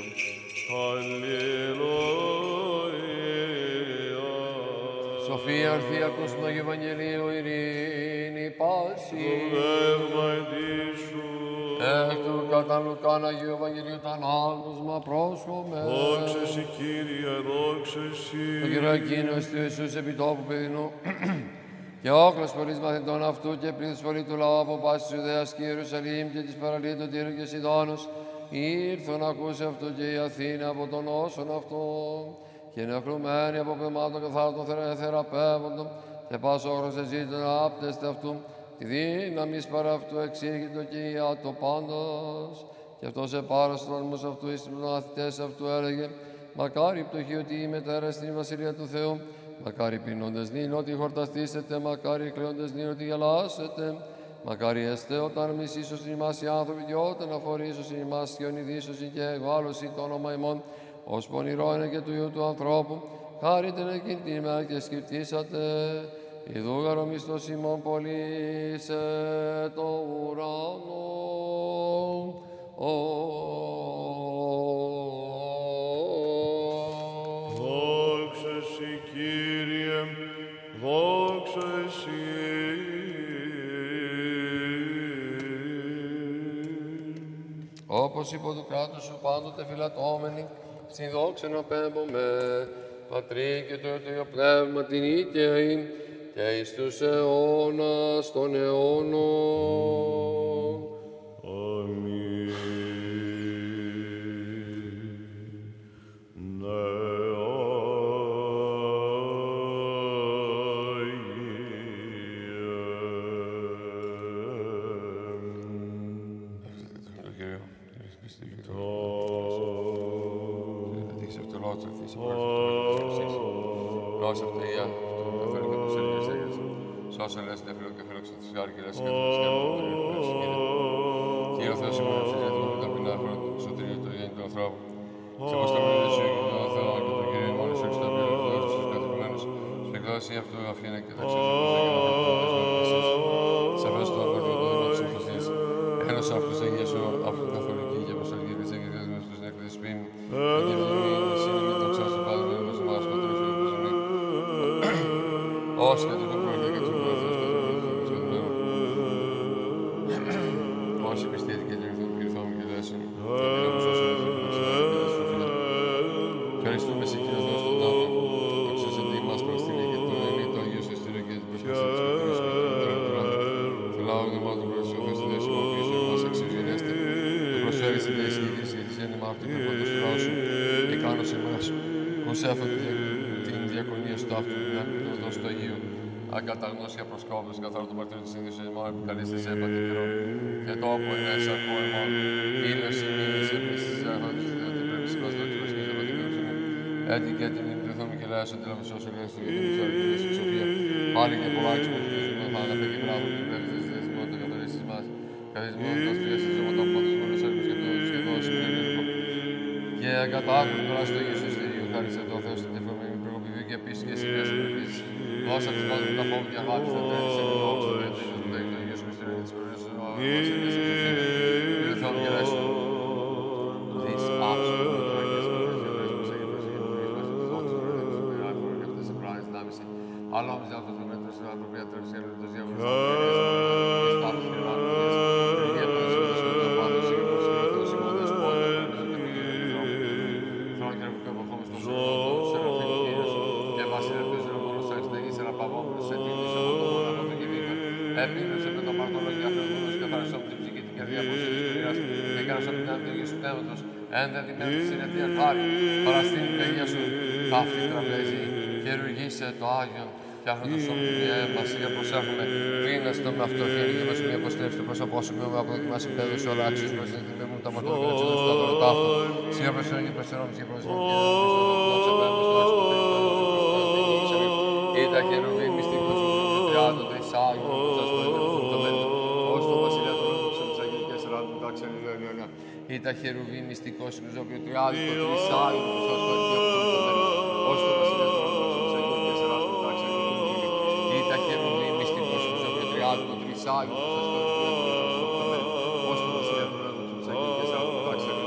αλληλούια. Σοφία αρθή ακούς του Αγίου Ευαγγελίου, ειρήνη πάση. Το πνεύμα ετήσου. Εκ του κατά Λουκάν Αγίου Ευαγγελίου το ανάγνωσμα πρόσχομαι. Δόξα Συ, Κύριε, δόξα Συ. Το Κύριο εκείνος του Ιησούς επιτόπου παιδινού και όκλος πολλής μαθητών αυτού και πλήθος πολύ του λαού από πάσης Ιουδαίας και Ιερουσαλήμ και της παραλίας του Τύρου και Σιδώνος ήρθον ακούσε αυτού και η Αθήνα από τον όσον αυτόν και ενεχλουμένοι από πνευμάτων καθάρτων θεραπεύοντων και πάσο όχρος εζήτων άπτεστε αυτού τη δύναμη παρά αυτού εξήγητο και το πάντας. Και αυτός επάρασε τους ορμούς αυτού εις τους μαθητές αυτού έλεγε «Μακάρι πτωχοί ότι η μετέρα στην Βασιλεία του Θεού, μακάρι πεινώντες νυν ότι χορταστήσετε, μακάρι κλαίοντες νυν ότι γελάσετε, μακάρι εστέ όταν μισήσωσιν ημάς οι άνθρωποι και όταν αφορήσωσιν ημάς και ονειδήσωσιν και εγάλωσιν το όνομα ημών, ως πονηρό είναι και του Υιού του ανθρώπου, χάριτεν εκείνη την ημέρα και σκεπτήσατε, ιδούγαρο μισθός ημών πολύσε το ουρανό». Δόξα Συ, Κύριε, δόξα Συ. Όπως υπό του κράτους σου πάντοτε φυλατώμενοι, στην δόξα να πέμπομε, Πατρί και το Υιό Πνεύμα την Ίκαιη, και εις τους αιώνας των αιώνων. Αμήν. Σώσε λες την φιλοκεφαλόξα της Γάρκελας και τους σκέφτονται Κύριε Θεός ημών ευσυγετικών με ταπεινά φορά του σωτηρίου του γέννητου ανθρώπου. Σε πως το μήνυμα σου και τον Θεό και τον Κύριο ημών σου εξ τα πύρα του Θεού στους καθημένους. Σε εκδόση αυτού αφήνε και τα ξέρεις τους δέκαινα σε αυτούς το απορρίτου του δίνω της ορθωσίας. Ένωσα αυτούς Αγία σου αυτού καθολική και αποστολική της Αγίας με στους νέκτες σπίν. Και την σύνημη το ξάς του Πάδου με τους μάς πατρούς και τους ζημί. Όσοι κατ' όσοι πιστεύει και λυθούν και δέσουν, και να μου σώσουν την φιλοξενία και τη σοφία. ταύτη πνεύματος του λαού σου, εκάνω σε εμάς, ως έφατε την διακονία σου ταύτη πνεύματος του Αγίου. Ακαταγνώσια προσκόπτες, καθαρό το μαρτύριο της ίδιας ημών, επικαλείστε σε πατικρό. Και το όπου είναι εσαρκό ημών, ήλιος ημίνης, επίσης έχοντας την πρέπει σημάς δόξης και σε πατικρό σου. Έτσι και την ιδρυθούμε και λέσω, τη λαμισό σου λέσω, και την ψαρκίδα σου σοφία. Πάλι και πολλά εξυπηρετήσεις με τον αγαθέ και βράδο, και πρέπει να ζητήσεις μόνο τα καθαρίσεις μας. Καθισμούς μας φιέσεις, ζωματών πάντως μόνος έρχος και τόδους και δώσεις με ελληνικό. Και αγκατάκουν τώρα στο Ιησού Στηρίου, χάρισε το Θεό στην τεφορμένη προκοπηδίου και επίσης και σημεία συμπρεπίσεις. Δώσα της πάντων τα φόβη και αγάπη στα τέλη σε λίγο όξο και τέλος του Τέγγλου Αγίου σου Μυστηρίου και της προορίας του Βασίλειας της Σοφία. Και του Θεού και λέσου. This absolute greatness of His grace, His grace, His grace, His thoughts, His grace, His grace, for gift of surprise, Namisi. Allah is out of the winter, so appropriate to receive the devil. His thoughts, His love, His gift of the Spirit of God, His gift of the Spirit of God, His point of throne, και ρευκό εποχόμες των Σεροφών, Σεροφήν Κύριος, και βασίλευε του Ισραήλ, σε εξτεγείς, ελαπαβόμενος, σε τίμης, από το μόνο αυτό και βήκα. Επίγνωσε με το παρτολόγιο αχρεοδόνος και καθαριστό από την ψυχή την καρδιά από όσοι της πειράς, και έκανας από την αντιγή σου πνεύματος, ένδετη με τη συνετία χάρη, παραστήν η παιδιά σου, ταύτη τραπέζι, χειρουργήσε το Άγιον, φτιάχνοντας το μια εμβασία προσέχουμε, κρίνας το με αυτό, και δίνος μια αποστρέψη το πρόσωπό σου, με αποδοκιμάσει πέδωση όλα αξίζουμε, στην την μου τα μαρτωλικά και το στο δώρο ταύτο, σιγά προσφέρον και προσφέρον και προσφέρον και ή τα χερουβή μυστικός σου, το τριάδο, το εισάγιο, το σασπρόγιο, το μέλο, ως το βασιλιά του λόγου της αγγλικές ράδου, τα ξενιλένια, ή τα χερουβή μυστικός σου, το τριάδο, το εισάγιο, το σασπρόγιο, το μέλο, ως το βασιλιά του λόγου της αγγλικές ράδου, τα ξενιλένια, ή τα χερουβή μυστικός σου, το τριάδο, το εισάγιο, το σασπρόγιο, το μέλο, ως το βασιλιά του λόγου της αγγλικές ράδου, τα ξενιλένια.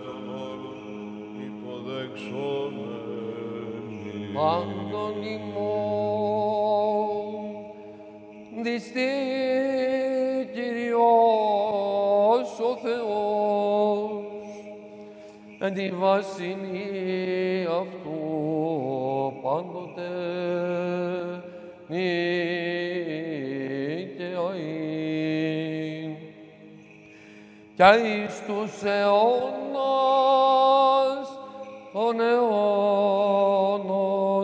Πάντων ημών Διστή Κύριος ο Θεός, εν τη βασιλεία αυτού πάντοτε νίκαια ειν. Και εις τους αιώνας των αιώνων.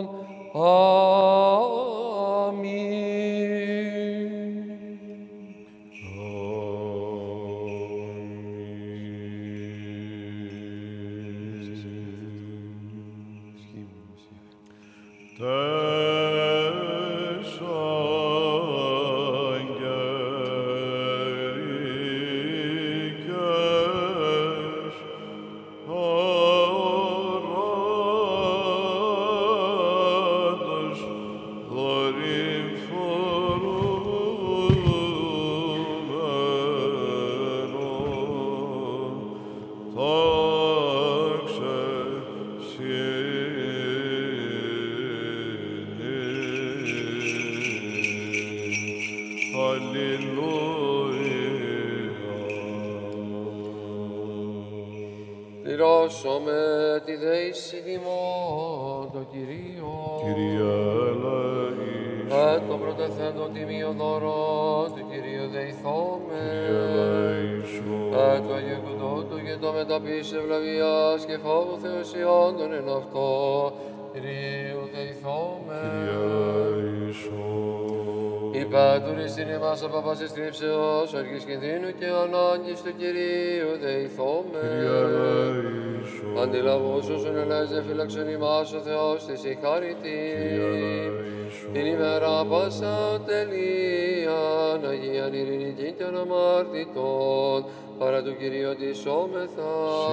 Πληρώσομαι τη δέηση ημών το Κυρίο. Κύριε ελέησον. Το πρωτεθέντον τιμίο δώρο του Κυρίου δεηθώμε. Κύριε ελέησον. Το Αγίου Κουτότου και το μεταπίς ευλαβίας και φόβου θεοσιόντων εν αυτό. Κυρίου δεηθώμε. Κύριε ελέησον. Υπάτουρης την ημάς από πάσης θρύψεως, αρχής κινδύνου και ανάγκης του Κυρίου δεηθώμε. Κύριε ελέησον. Αντιλαβούς όσων ελέγχε φύλαξον ημάς ο Θεός της η χάρητη. Την ημέρα πάσα τελείαν, Αγίαν ειρηνική και αναμάρτητον, παρά του Κυρίου αντισώμεθα.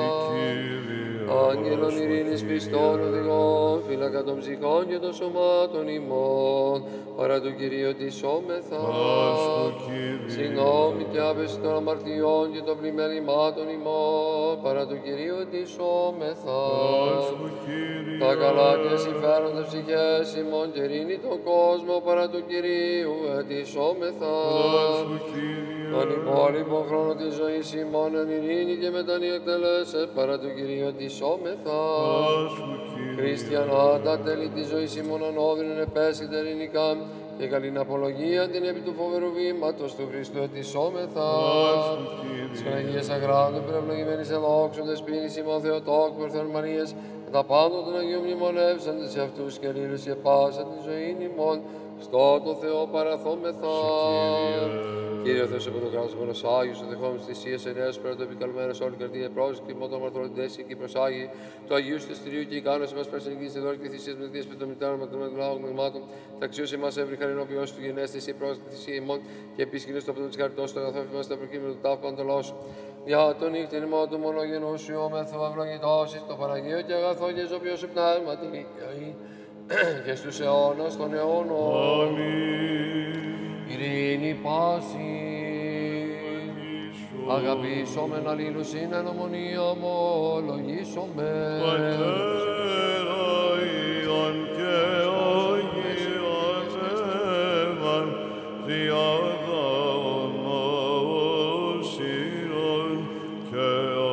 Άγγελον ειρήνης πιστών οδηγών, φύλακα των ψυχών και των σωμάτων ημών, παρά του Κυρίου αντισώμεθα. Συγγνώμη και άπεση των αμαρτιών και των πλημελημάτων ημών, παρά του Κυρίου αντισώμεθα. Τα καλά και συμφέροντα ψυχές ημών και ειρήνη τον κόσμο, παρά του Κυρίου αντισώμεθα. Τον υπόλοιπο χρόνο της ζωής ημών εν ειρήνη και μετανία εκτελέσε, παρά του Κυρίου αντισώμεθα. Χριστιανά, τα τέλη της ζωής ημών ανώδυνεν επέσυτε ειρηνικά και καλήν απολογία την επί του φοβερού βήματος του Χριστού αντισώμεθα. Της Παναγίας Αγράντου, υπερευλογημένης ελόξων, δεσποίνης ημών Θεοτόκου, Ορθών Μαρίας, και τα πάντα των Αγίων μνημονεύσαντες σε αυτούς και αλλήλους και πάσα τη ζωή ημών, στο το Θεό παραθόμεθα. Κύριε Θεός, από το κράτος μόνος Άγιος, ο δεχόμενος της Θυσίας ενέας, πέρα το επικαλμένος όλη καρδία πρόσκληση, και μότο αμαρτωλότητες και προσάγει, το Αγίου Στεστηρίου και ικάνωση μας πρασινικής τη δόρη και θυσίας με δικές πιτομητάρων με τον λόγο γνωμάτων, θα αξιώσει μας εύρη χαρινοποιός του γενέστηση, πρόσκληση ημών και επίσκυνες στο πτώμα της χαριτός, στο αγαθό μας τα προκείμενα του τάφου παντολός. Για τον νύχτην ημών του μονογενού σου, ο μεθού αυλογητώσεις, το Παναγίο και αγαθό και ζωπιό σου πνεύμα την και στους αιώνας των αιώνων. Ειρήνη πάση. Αγαπήσομεν αλλήλους είναι εν ομονία ομολογήσομεν. Πατέρα Ιαν και Αγία Πνεύμαν, διάδα ονοσύρων και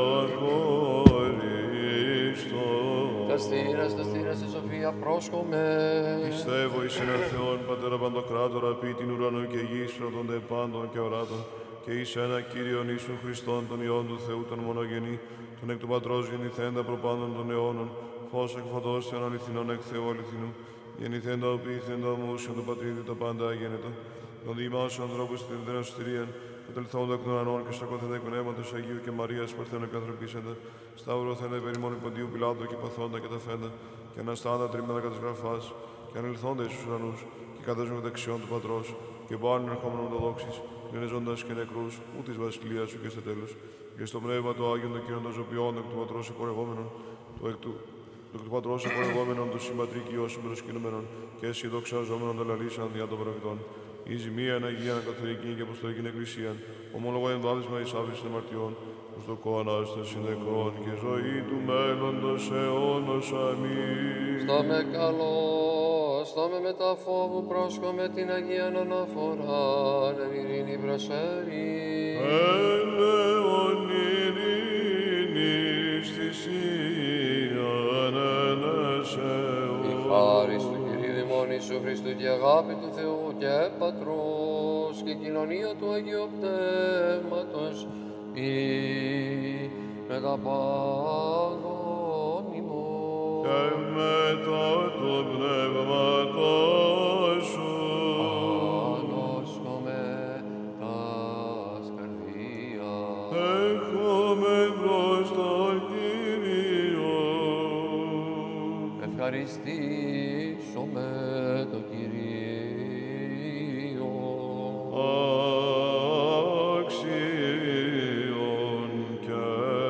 αγχωριστών. Τα στήρας τη Σοφία πρόσχομαι. Πιστεύω εις έναν Θεόν, Πατέρα Παντοκράτορα, ποιητήν ουρανού και γης, φροντώνται πάντων και οράτων, και εις ένα Κύριον Ιησούν Χριστόν, τον Υιόν του Θεού, τον μονογενή, τον εκ του Πατρός γεννηθέντα προπάντων των αιώνων, φως εκ φωτός των αληθινών εκ Θεού αληθινού, γεννηθέντα ο ποιηθέντα ομούσιον του Πατρίδη τα πάντα αγένετο, των διημάσεων ανθρώπους στην ιδρύα σωτηρία, κατελθόντα εκ των ανών και στακώθεντα εκ πνεύματος Αγίου και Μαρίας παρθένων και ανθρωπίσεντα, σταυρωθέντα υπερημών Ποντίου Πιλάτου και παθώντα και τα φέντα, και αναστάντα τρίμματα κατά γραφάς, και ανελθόντα εις τους ουρανούς, και κατέζουν δεξιών του Πατρός, και πάνουν ερχόμενον το δόξης, γενεζόντας και νεκρούς, ού της βασιλείας σου και σε τέλος, και στο πνεύμα του Άγιον των Κύριων των Ζωπιών, εκ του Πατρός επορευόμενον, εκ του Πατρός επορευόμενον, του συμπατρίκη όσων προσκυνούμενων, και εσύ δοξαζόμενον τα λαλήσαν διά των προφητών. Η ζημία εν Αγία Καθολική και Αποστολική Εκκλησία, ομολογώ εμβάδισμα εις άφησης των αμαρτιών, προς το κόνας των νεκρών και ζωή του μέλλοντος αιώνος. Αμήν. Στο με καλό, στο με μετά φόβου πρόσκομε την Αγίαν αναφοράν, εν ειρήνη προσφέρει. Ελεον ειρήνης θυσίαν ενέσεως. Η χάρις του Κυρίου ημών Ιησού Χριστού και αγάπη του Θεού και Πατρός και κοινωνία του Αγίου Πνεύματος ή με τα πάντων ημών. Και μετά το πνεύματος σου. Ανόσκομαι τας καρδίας. Έχομαι προς τον Κύριο. Ευχαριστήσομαι το Κυρίο. Αξίον και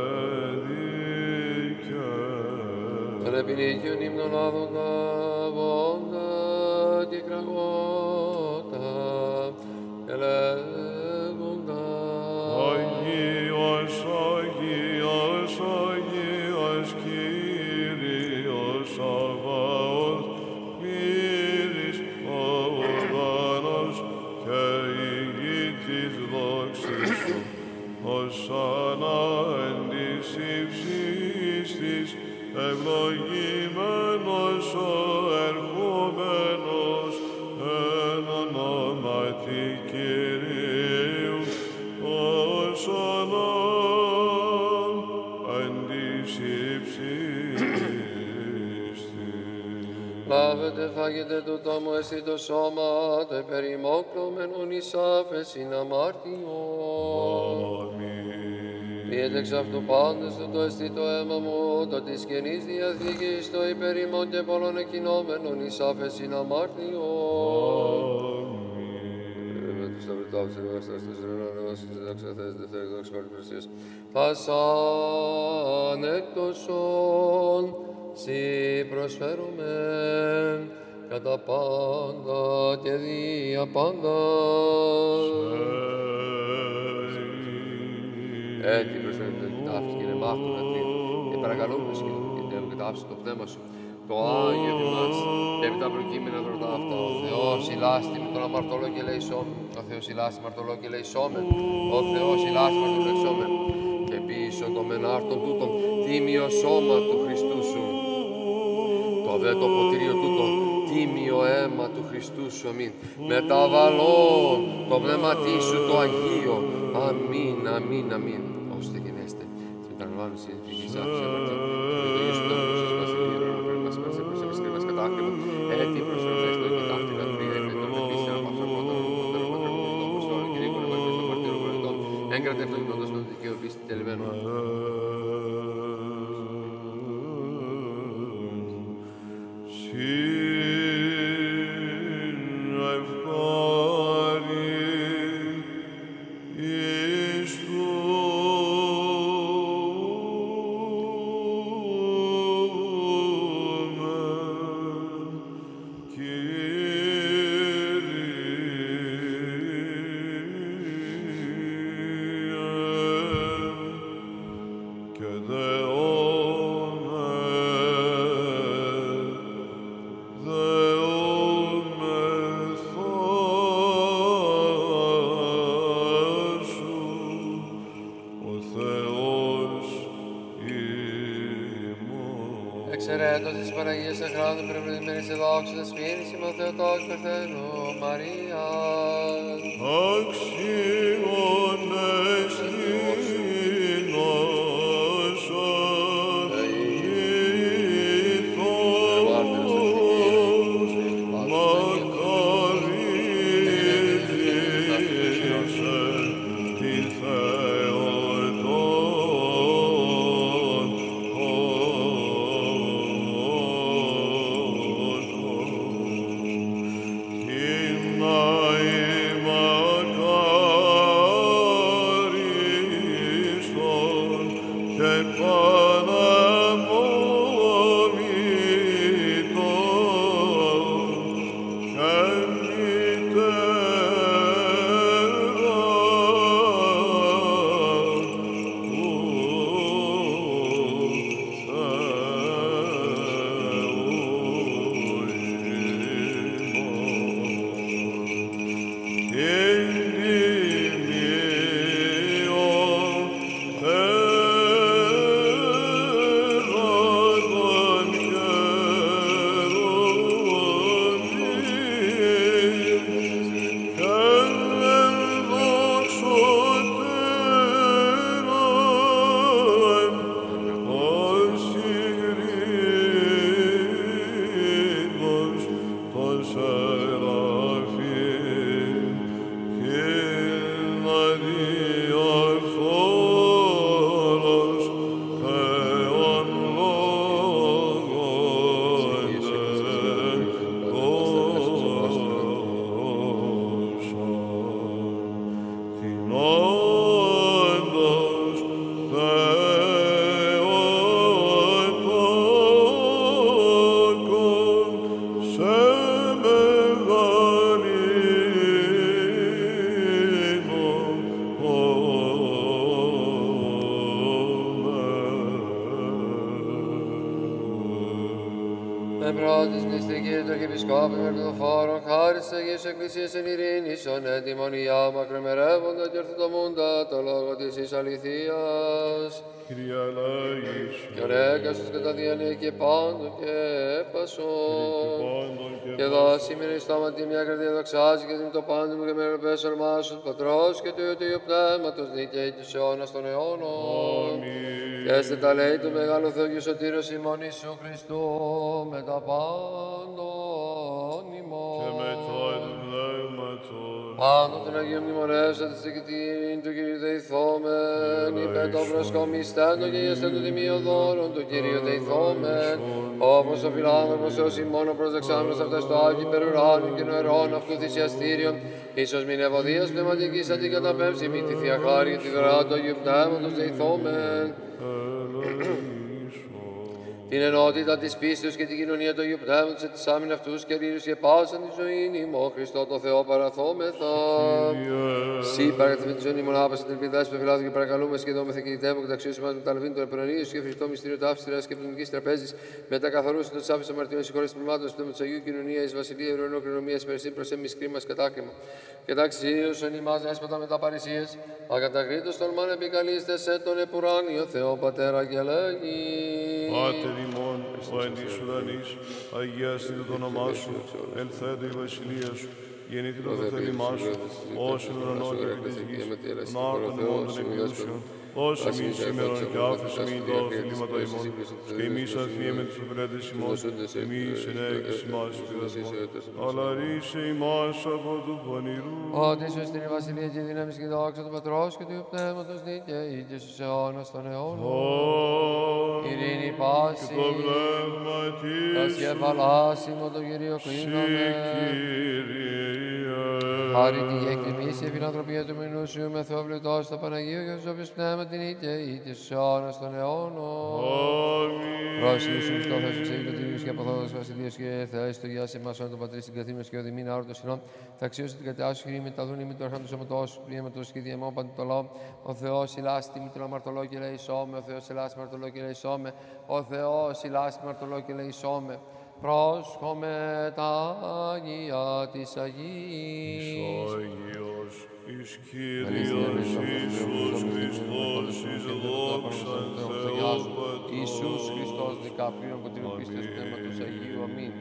δίκαιον. Τον επινίκιον ύμνον άδοντα, βόντα και κραγόντα και λέγοντα. Αγίος, Αγίος, Αγίος Κύριος Σαββαώθ, πλήρης ο ουρανός και η γη της δόξης σου, ωσανά εν της ύψης της, ευλογημένος ο ερχόμενος εν ονόματι Κυρίου, ωσανά εν της ύψης της. Λάβετε, φάγετε τούτο μου εσύ το σώμα, το υπερημόκλωμενον εις άφεσιν αμάρτιον. Πιέτε εξ αυτού πάντες του το εστί το αίμα μου, το της Καινής Διαθήκης, το υπερημών και πολλών εκκινόμενων εις άφεσιν αμάρτιον. Θα σαν εκτοσών σοι προσφέρομαι κατά πάντα και δια πάντα. Έτσι προσφέρουμε την κοιτάφη, Κύριε μάθου να τρίνει και παρακαλούμε και να κοιτάψει το πνεύμα σου. Το Άγιο θυμάς και με τα προκείμενα δροτά αυτά. Ο Θεός ηλάστη με τον αμαρτωλό και λέει σώμεν. Ο Θεός ηλάστη μαρτωλό και λέει σώμεν. Ο Θεός ηλάστη μαρτωλό και λέει σώμεν. Και πίσω το μενάρτον τούτον τίμιο σώμα του Χριστού σου. Το δε το ποτήριο τούτο τίμιο αίμα του Χριστού σου. Αμήν. Μεταβαλών το πνεύματί σου το Αγίο. Αμήν, αμήν, αμήν. Ώστε γενέστε. Στην παραλαμβάνωση της ψυχής άφησης αμαρτία. Και το Ιησού τον Ιησούς μας μας κατάκριβα, έτσι προσφέροντας το και ταύτη να τρία, με τον επίσης από αυτόν τον Αποστόλο, Κυρίου Κονομαρμής των Μαρτύρων Πολιτών, έγκρατε ευλογημένος τον δικαίω πίστη τελειμένο. Εξαιρέτως της Παναγίας Αχράντου περιβλημένης εδόξου δεσπίνης ημών Θεοτόκ Πεθαίνου Μαρίας. Αξίον εστιν όσων ηθός μακαρίζεσαι τη Θεοτόν. Την αημακά Με πρώτης μυστική του Αρχιεπισκόπου με το φόρο, χάρις της Αγίας Εκκλησίας εν ειρήνησον, έντιμον Ιά μακρομερεύοντα και ορθοτομούντα το λόγο της εις αληθείας. Κύριε ελέησον. Και ρέκαστος κατά διανύει και πάντων και έπασον. Και δώσει μεν εις στόμα τη μια καρδία δοξάζει και την το πάντων μου και με ρεπές ορμάσουν Πατρός και του Υιού του Υιού Πνεύματος νίκαιη τους αιώνας των αιώνων. Και έστε τα λέει του Μεγάλου Θεού και Σωτήρος ημών Ιησού Χριστού με τα πάντων ημών. Και μετά του Πνεύματος. Πάντων των Αγίων μνημονεύσατε στη κτήριν του Κυρίου Δεηθόμεν, υπέρ των προσκομιστέντων και γεστέντων τιμίων δώρων του Κυρίου Δεηθόμεν, όπως ο φιλάνθρωπος Θεός ημών ο προσδεξάμενος αυτές το Άγιο υπερουράνιον και νοερών αυτού θυσιαστήριον, ίσως μην ευωδίας πνευματικής αντικαταπέμψη μη τη Θεία Χάρη και τη δωρεά του Αγίου Πνεύματος Δεηθόμεν. Την ενότητα της πίστεως και την κοινωνία του Αγίου Πνεύματος ετισάμιν αυτούς και ρήρους και πάσαν τη ζωή ημών Χριστό το Θεό παραθόμεθα. Συ παρακαθημήν τη ζωή ημών άπασαν την ελπίδα που εφηλάδου και παρακαλούμε σχεδόμεθα και διτέμου και ταξίωση μας με τα λαβήν των επρονίους και φρικτό μυστήριο τάφης τυράς και πνευματικής τραπέζης με τα καθαρούσιν των τσάφης αμαρτιών συγχώρες πνευμάτων στο πνεύμα της Αγίου κοινωνία εις βασιλεία ουρανό κληρονομία περσίν προς εμείς κρίμας κατάκριμα. Και ταξίωσον ημάς δέσποτα με τα παρησίες, ακατακρίτως τολμάν επικαλείστε σε τον επουράνιο Θεό Πατέρα και λέγει. Πάτερ ημών, ο εν της ουρανής, αγιαστείτε το όνομά σου, ελθέτω η βασιλεία σου, γεννήθηκε το θέλημά σου, ως εν ουρανό και επί της γης, τον άρτον ημών των επιούσεων, δώσε εμείς σήμερον και άφησε μην τα οφειλήματα ημών, και εμείς αφιέμε τους οφειλέτες ημών, εμείς ενέγγις ημάς πειρασμών, αλλά ρίσε ημάς από του πονηρού. Ότι σου στην βασιλεία και δύναμης και δόξα του Πατρός και του Υιού Πνεύματος νίκαιη και στους αιώνας των αιώνων. Ειρήνη πάση, το πνεύμα τα της σκεφαλάς ημών τον Κύριο κλείναμε. Χάρη τη εκτιμήσει η φιλανθρωπία του μηνού σου με θεοβλητός στο Παναγίο και στους οποίους πνεύμα την νίκαιη και στους αιώνας των αιώνων. Πρόσχησου στο Θεός εξηγητήριος και αποδόδος βασιλείας και θεάς το γεια σε εμάς όλων των πατρίς συγκαθήμενος και οδημήν άρωτος συνών. Θα αξίωσε την κατεάσου χειρή με τα δούνη με το αρχάν του σωματός σου, πλήματος και διαιμόν παντού το λαό. Ο Θεός ηλάστη με τον αμαρτωλό και λέει σώμε, ο Θεός ηλάστη με αμαρτωλό και λέει σώμε, ο Θεός ηλάστη με αμαρτωλό και λέει σώμε. Πρόσχομαι τα Αγία της Αγίας. Άγιος, εις Κύριος Ιησούς Χριστός, εις δόξαν Θεός Πατρός. Ιησούς Χριστός, δεκαπλήρων από την πίστης του Πνεύματος Αγίου. Αμήν.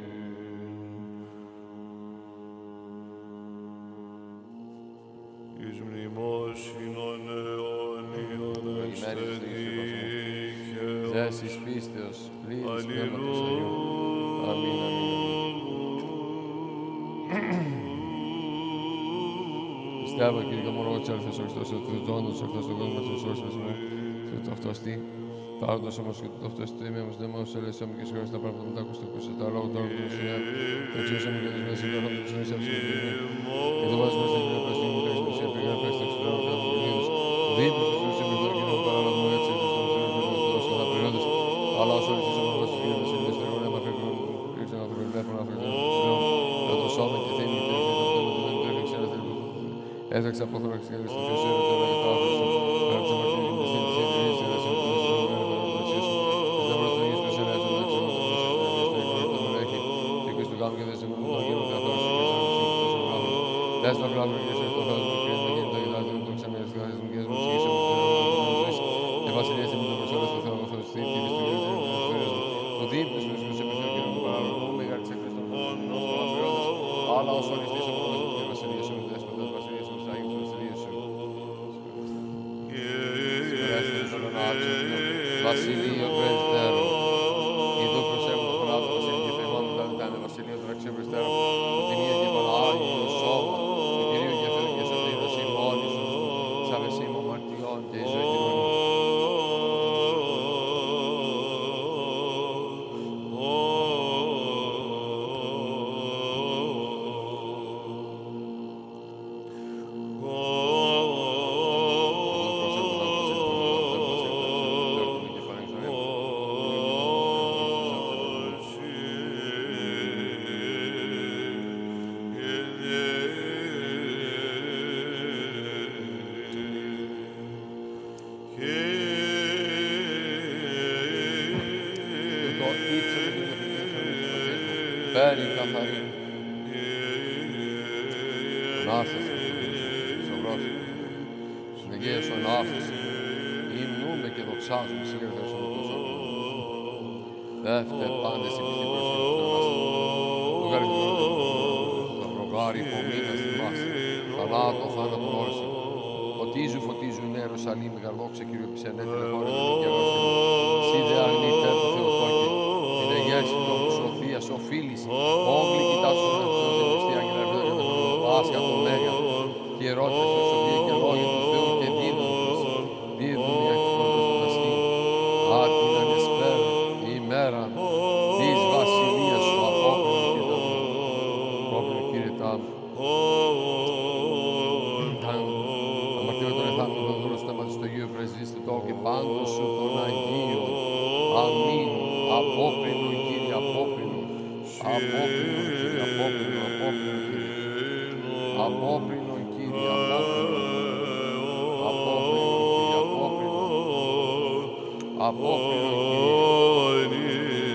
Εις μνημόσυνον αιώνιον ευστεδίκαιον. Ζέσης πίστεως, πλήρης Πνεύματος Αγίου. Αμήν, αμήν. Πιστεύω, Κύριε Καμωρό, της αληθές ο Χριστός, ότι ο ζώντος, ο Χριστός, ο κόσμος, ο Χριστός, και το αυτοστή, τάρτος όμως και το αυτοστή, το ημέμος, δαίμος, ελεσόμου και συγχωρείς τα πράγματα μετά ακουστικούς, τα λόγω τώρα που είναι, το εξίσαμε και τους μέσα, και τους μέσα, και το βάζουμε στην κοινωνία πραστή, μου τρέχει στην επίγρα, πρέστα εξουδέρω, και αποκοινήνους, δίπλους τους τους εμπειρθών και νόμου παραλαβού, έτσι, και στον Θεό, και τον δώσω τα περιόδες, αλλά όσο ορθείς ο Μαργός της Κύριας Βασιλείας, τα εγγόνια μαφρύκουν, ρίξαν να βλέπουν αφρικούς, και το σώμα και θύμη, και το τρέχει ξένα θέλει. Έδεξα από θώραξη και στο Θεό σέρω το λέγε τα άφρυσα, πέρα της αμαρτίας και στην της εμπειρίας, και δες από τους λόγους και αναπαραδοσίες σου, και στα βρος του Αγίου Σπεσέλα, έτσι ο δεξιόν του Θεού, και στο Αγίου του έχει, και και στο γάμο και δες από τον Αγίου Θεαθόρος, και στα βρος του τόσο βράδυ. Δες τα φλάβρα και σε αυτό φάδος, και κρίνει με γίνει τα γελάδια, το ξαμέρες, και μου και μου ψυχήσαμε του Θεού, και βασιλείας μου το προσόλες του Θεού, ο Θεός θύμη, και στο Αγίου του Θεού, ο δίπλος μου σε επιθέω και μου παραλογώ, μεγάλη της εκκλησίας των Θεών, αλλά όσο οριστείς από τον Θεό, βασιλείας σου, δέσποτα, βασιλείας σου, Άγιος βασιλείας σου. Βασιλείο πρεσβυτέρων, ειδού προσέχουν το χρόνο του βασιλείου και φεγμών του δαλυτάνε, βασιλείο του αξίου πρεσβυτέρων, το τιμία και Πανάγιο σώμα, του Κυρίου και Θεού και Σωτήρος ημών Ιησούς, της αβεσίμων μαρτιών και εις ζωή κοινωνία. φέρει καθαρή. Ανάσταση, Σοβρός, συνεγεία σου Ανάσταση, υμνούμε και δοξάζουμε σε γερθές ονοτός όρθος. Δεύτε πάντες επιστή προσφύγους του Ανάσταση. Το καρδιόν θα προβάρει υπομείνας στη βάση, θανάτο θάνατον όρση. Φωτίζου η Νέα Ιερουσαλήμ, γαρδόξα Κύριε Επισενέτηλε χώρα του δικαιοσύνη. Σίδε αγνήτε του Θεοτόκη, την εγέρση του όπου σωθείας οφείλεις, όγλη κοιτάς τον Θεός εμπιστή αγγελαρβίδα και τον Πάσχα τον Μέγα, και ερώτησε ο Σοφία και λόγια του Θεού και δίδουν οι αρχικόντες του Μασχή. Άτιν ανεσπέρα η ημέρα της βασιλείας σου απόκρινο Κύριε Τάμ. Και πάντων σου των Αγίων. Αμήν. Απόπρινο, Κύριε, απόπρινο. Απόπρινο, Κύριε, απόπρινο, απόπρινο, Κύριε. Απόπρινο, Κύριε, απόπρινο. Απόπρινο, Κύριε, απόπρινο. Απόπρινο, Κύριε.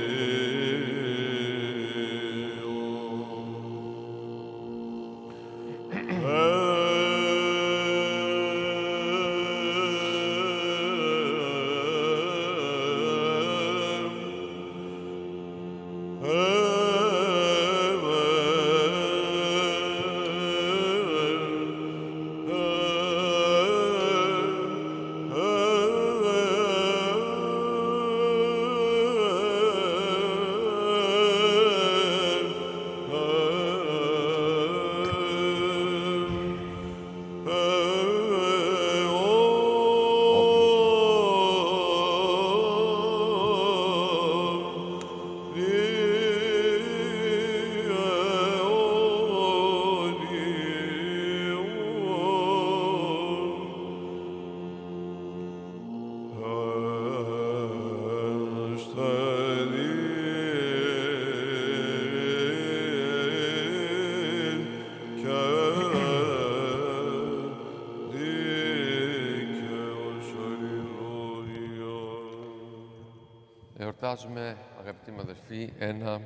Εορτάζουμε, αγαπητοί μου αδερφοί, ένα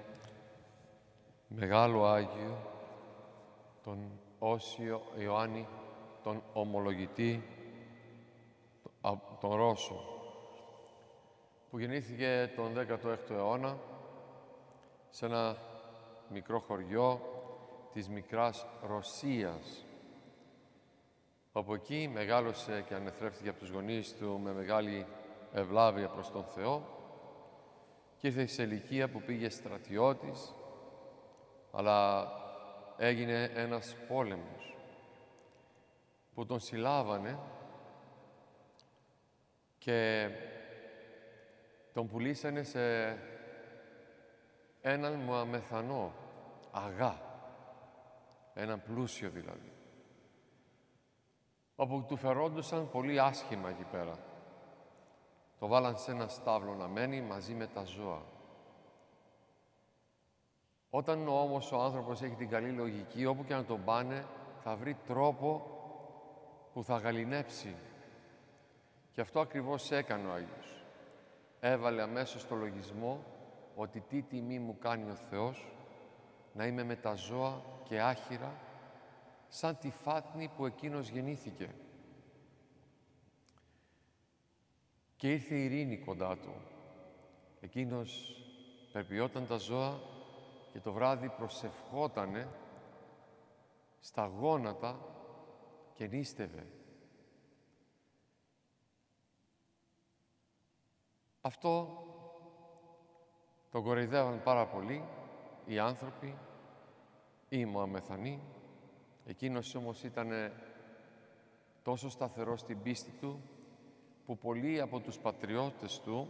μεγάλο Άγιο, τον Όσιο Ιωάννη, τον Ομολογητή, τον Ρώσο, που γεννήθηκε τον 16ο αιώνα σε ένα μικρό χωριό της μικράς Ρωσίας. Από εκεί μεγάλωσε και ανεθρέφθηκε από τους γονείς του με μεγάλη ευλάβεια προς τον Θεό και ήρθε σε ηλικία που πήγε στρατιώτης, αλλά έγινε ένας πόλεμος που τον συλλάβανε και τον πουλήσανε σε έναν Μωαμεθανό, αγά, έναν πλούσιο δηλαδή, όπου του φερόντουσαν πολύ άσχημα εκεί πέρα. Το βάλαν σε ένα στάβλο να μένει μαζί με τα ζώα. Όταν όμως ο άνθρωπος έχει την καλή λογική, όπου και να τον πάνε, θα βρει τρόπο που θα γαληνέψει. Και αυτό ακριβώς έκανε ο Άγιος. Έβαλε αμέσως στο λογισμό ότι τι τιμή μου κάνει ο Θεός να είμαι με τα ζώα και άχυρα, σαν τη φάτνη που εκείνος γεννήθηκε. Και ήρθε η ειρήνη κοντά του. Εκείνος περποιόταν τα ζώα και το βράδυ προσευχότανε στα γόνατα και νίστευε. Αυτό τον κοροϊδεύαν πάρα πολύ οι άνθρωποι, οι Μωαμεθανοί. Εκείνος όμως ήταν τόσο σταθερός στην πίστη του, που πολλοί από τους πατριώτες του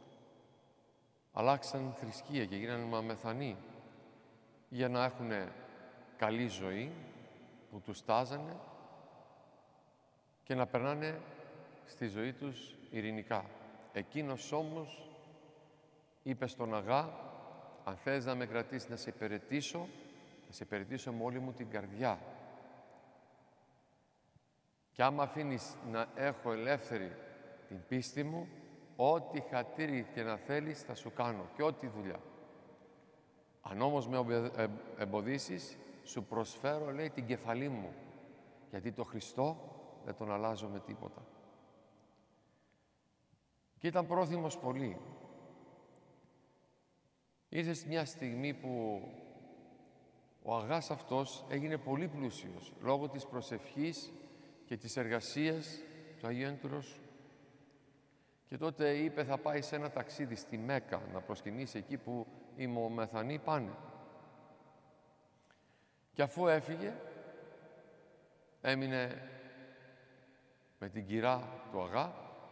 αλλάξαν θρησκεία και γίνανε Μωαμεθανοί για να έχουν καλή ζωή που τους τάζανε και να περνάνε στη ζωή τους ειρηνικά. Εκείνος όμως είπε στον αγά, αν θες να με κρατήσεις να σε υπηρετήσω, θα σε υπηρετήσω με όλη μου την καρδιά. Και άμα αφήνεις να έχω ελεύθερη την πίστη μου, ό,τι χατήρι και να θέλεις θα σου κάνω και ό,τι δουλειά. Αν όμως με εμποδίσεις, σου προσφέρω, λέει, την κεφαλή μου, γιατί το Χριστό δεν τον αλλάζω με τίποτα. Και ήταν πρόθυμος πολύ. Ήρθε μια στιγμή που ο αγάς αυτός έγινε πολύ πλούσιος, λόγω της προσευχής και της εργασίας του Αγίου Έντουρος. Και τότε είπε θα πάει σε ένα ταξίδι στη Μέκα να προσκυνήσει εκεί που οι Μωμεθανοί πάνε. Και αφού έφυγε, έμεινε με την κυρά του αγά,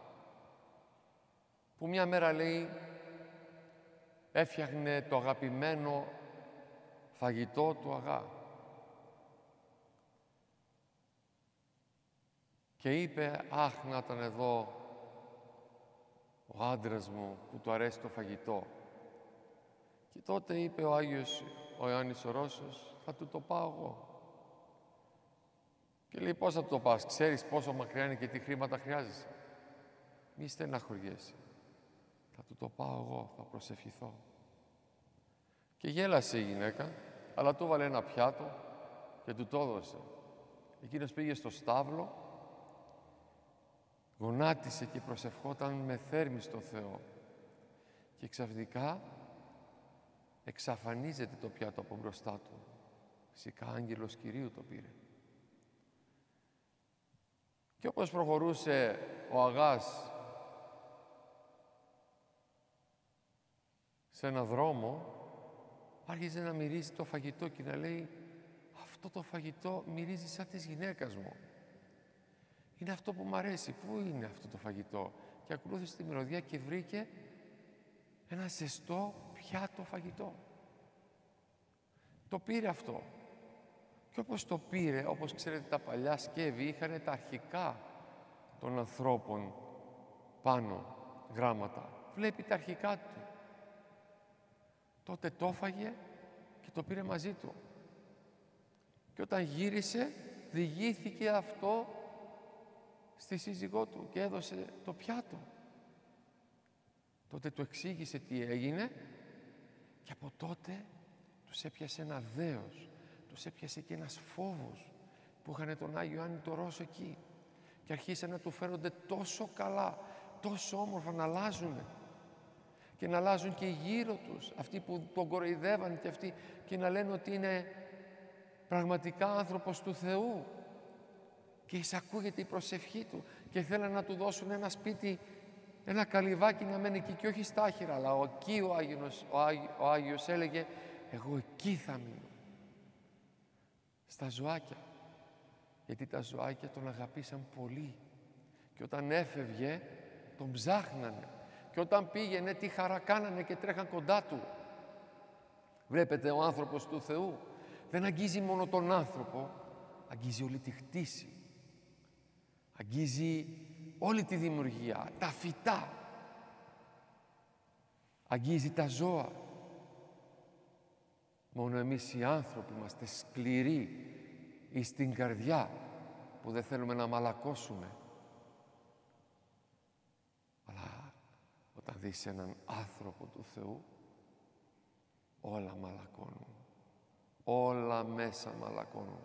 που μια μέρα, λέει, έφτιαχνε το αγαπημένο φαγητό του αγά. Και είπε, αχ, να ήταν εδώ ο άντρας μου που του αρέσει το φαγητό. Και τότε είπε ο Άγιος ο Ιωάννης ο Ρώσος, θα του το πάω εγώ. Και λέει, πώς θα το πας, ξέρεις πόσο μακριά είναι και τι χρήματα χρειάζεσαι. Μη στεναχωριέσαι. Θα του το πάω εγώ, θα προσευχηθώ. Και γέλασε η γυναίκα, αλλά του έβαλε ένα πιάτο και του το έδωσε. Εκείνος πήγε στο στάβλο, γονάτισε και προσευχόταν με θέρμη στο Θεό. Και ξαφνικά εξαφανίζεται το πιάτο από μπροστά του. Φυσικά άγγελος Κυρίου το πήρε. Και όπως προχωρούσε ο αγάς σε ένα δρόμο, άρχιζε να μυρίζει το φαγητό και να λέει, αυτό το φαγητό μυρίζει σαν της γυναίκας μου. Είναι αυτό που μου αρέσει. Πού είναι αυτό το φαγητό? Και ακολούθησε τη μυρωδιά και βρήκε ένα ζεστό πιάτο φαγητό. Το πήρε αυτό. Και όπως το πήρε, όπως ξέρετε, τα παλιά σκεύη είχαν τα αρχικά των ανθρώπων πάνω γράμματα. Βλέπει τα αρχικά του. Τότε το έφαγε και το πήρε μαζί του. Και όταν γύρισε, διηγήθηκε αυτό στη σύζυγό του και έδωσε το πιάτο. Τότε του εξήγησε τι έγινε και από τότε τους έπιασε ένα δέος, τους έπιασε και ένας φόβος που είχαν τον Άγιο Ιωάννη το Ρώσο εκεί και αρχίσαν να του φέρονται τόσο καλά, τόσο όμορφα, να αλλάζουν και να αλλάζουν και γύρω τους αυτοί που τον κοροϊδεύαν και αυτοί και να λένε ότι είναι πραγματικά άνθρωπος του Θεού και εισακούγεται η προσευχή του και θέλαν να του δώσουν ένα σπίτι, ένα καλυβάκι να μένει εκεί και όχι στα άχυρα, αλλά εκεί ο Άγιος έλεγε, εγώ εκεί θα μείνω, στα ζωάκια, γιατί τα ζωάκια τον αγαπήσαν πολύ και όταν έφευγε τον ψάχνανε και όταν πήγαινε τι χαρά κάνανε και τρέχαν κοντά του. Βλέπετε, ο άνθρωπος του Θεού δεν αγγίζει μόνο τον άνθρωπο, αγγίζει όλη τη χτίση, αγγίζει όλη τη δημιουργία, τα φυτά, αγγίζει τα ζώα. Μόνο εμείς οι άνθρωποι είμαστε σκληροί εις την καρδιά που δεν θέλουμε να μαλακώσουμε. Αλλά όταν δεις έναν άνθρωπο του Θεού, όλα μαλακώνουν. Όλα μέσα μαλακώνουν.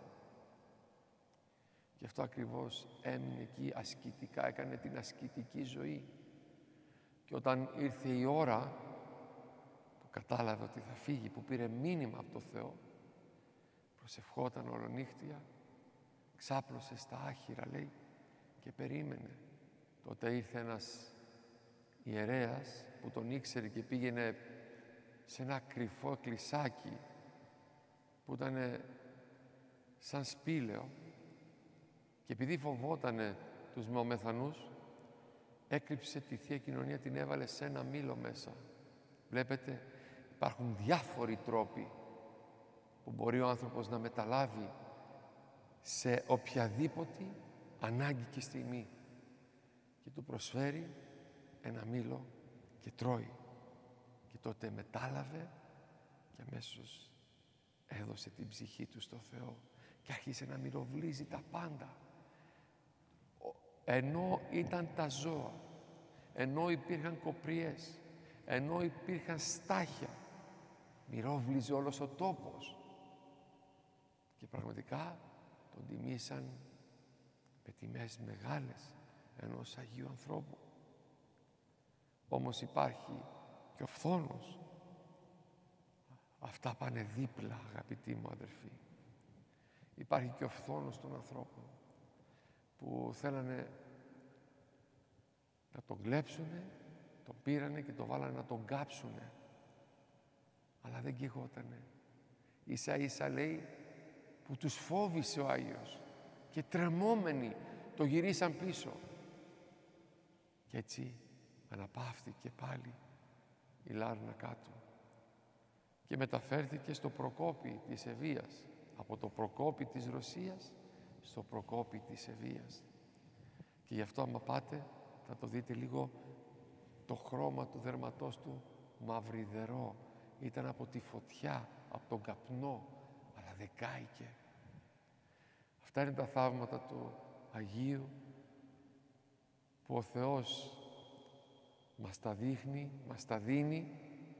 Γι' αυτό ακριβώς έμεινε εκεί ασκητικά, έκανε την ασκητική ζωή. Και όταν ήρθε η ώρα που κατάλαβε ότι θα φύγει, που πήρε μήνυμα από το Θεό, προσευχόταν ολονύχτια, ξάπλωσε στα άχυρα, λέει, και περίμενε. Τότε ήρθε ένας ιερέας που τον ήξερε και πήγαινε σε ένα κρυφό κλεισάκι που ήταν σαν σπήλαιο και επειδή φοβότανε τους Μωμεθανούς, έκρυψε τη Θεία Κοινωνία, την έβαλε σε ένα μήλο μέσα. Βλέπετε, υπάρχουν διάφοροι τρόποι που μπορεί ο άνθρωπος να μεταλάβει σε οποιαδήποτε ανάγκη και στιγμή και του προσφέρει ένα μήλο και τρώει. Και τότε μετάλαβε και αμέσως έδωσε την ψυχή του στο Θεό και άρχισε να μυροβλίζει τα πάντα. Ενώ ήταν τα ζώα, ενώ υπήρχαν κοπριές, ενώ υπήρχαν στάχια, μυρόβλιζε όλος ο τόπος. Και πραγματικά τον τιμήσαν με τιμές μεγάλες ενός Αγίου ανθρώπου. Όμως υπάρχει και ο φθόνος. Αυτά πάνε δίπλα, αγαπητοί μου αδερφοί. Υπάρχει και ο φθόνος των ανθρώπων που θέλανε να τον κλέψουνε, τον πήρανε και τον βάλανε να τον κάψουνε. Αλλά δεν καιγότανε. Ίσα ίσα λέει που τους φόβησε ο Άγιος και τρεμόμενοι το γυρίσαν πίσω. Και έτσι αναπαύθηκε πάλι η λάρνα κάτω και μεταφέρθηκε στο Προκόπη της Εβίας, από το Προκόπη της Ρωσίας στο Προκόπη της Εβίας. Και γι' αυτό άμα πάτε θα το δείτε λίγο, το χρώμα του δέρματός του μαυριδερό. Ήταν από τη φωτιά, από τον καπνό, αλλά δεν κάηκε. Αυτά είναι τα θαύματα του Αγίου που ο Θεός μας τα δείχνει, μας τα δίνει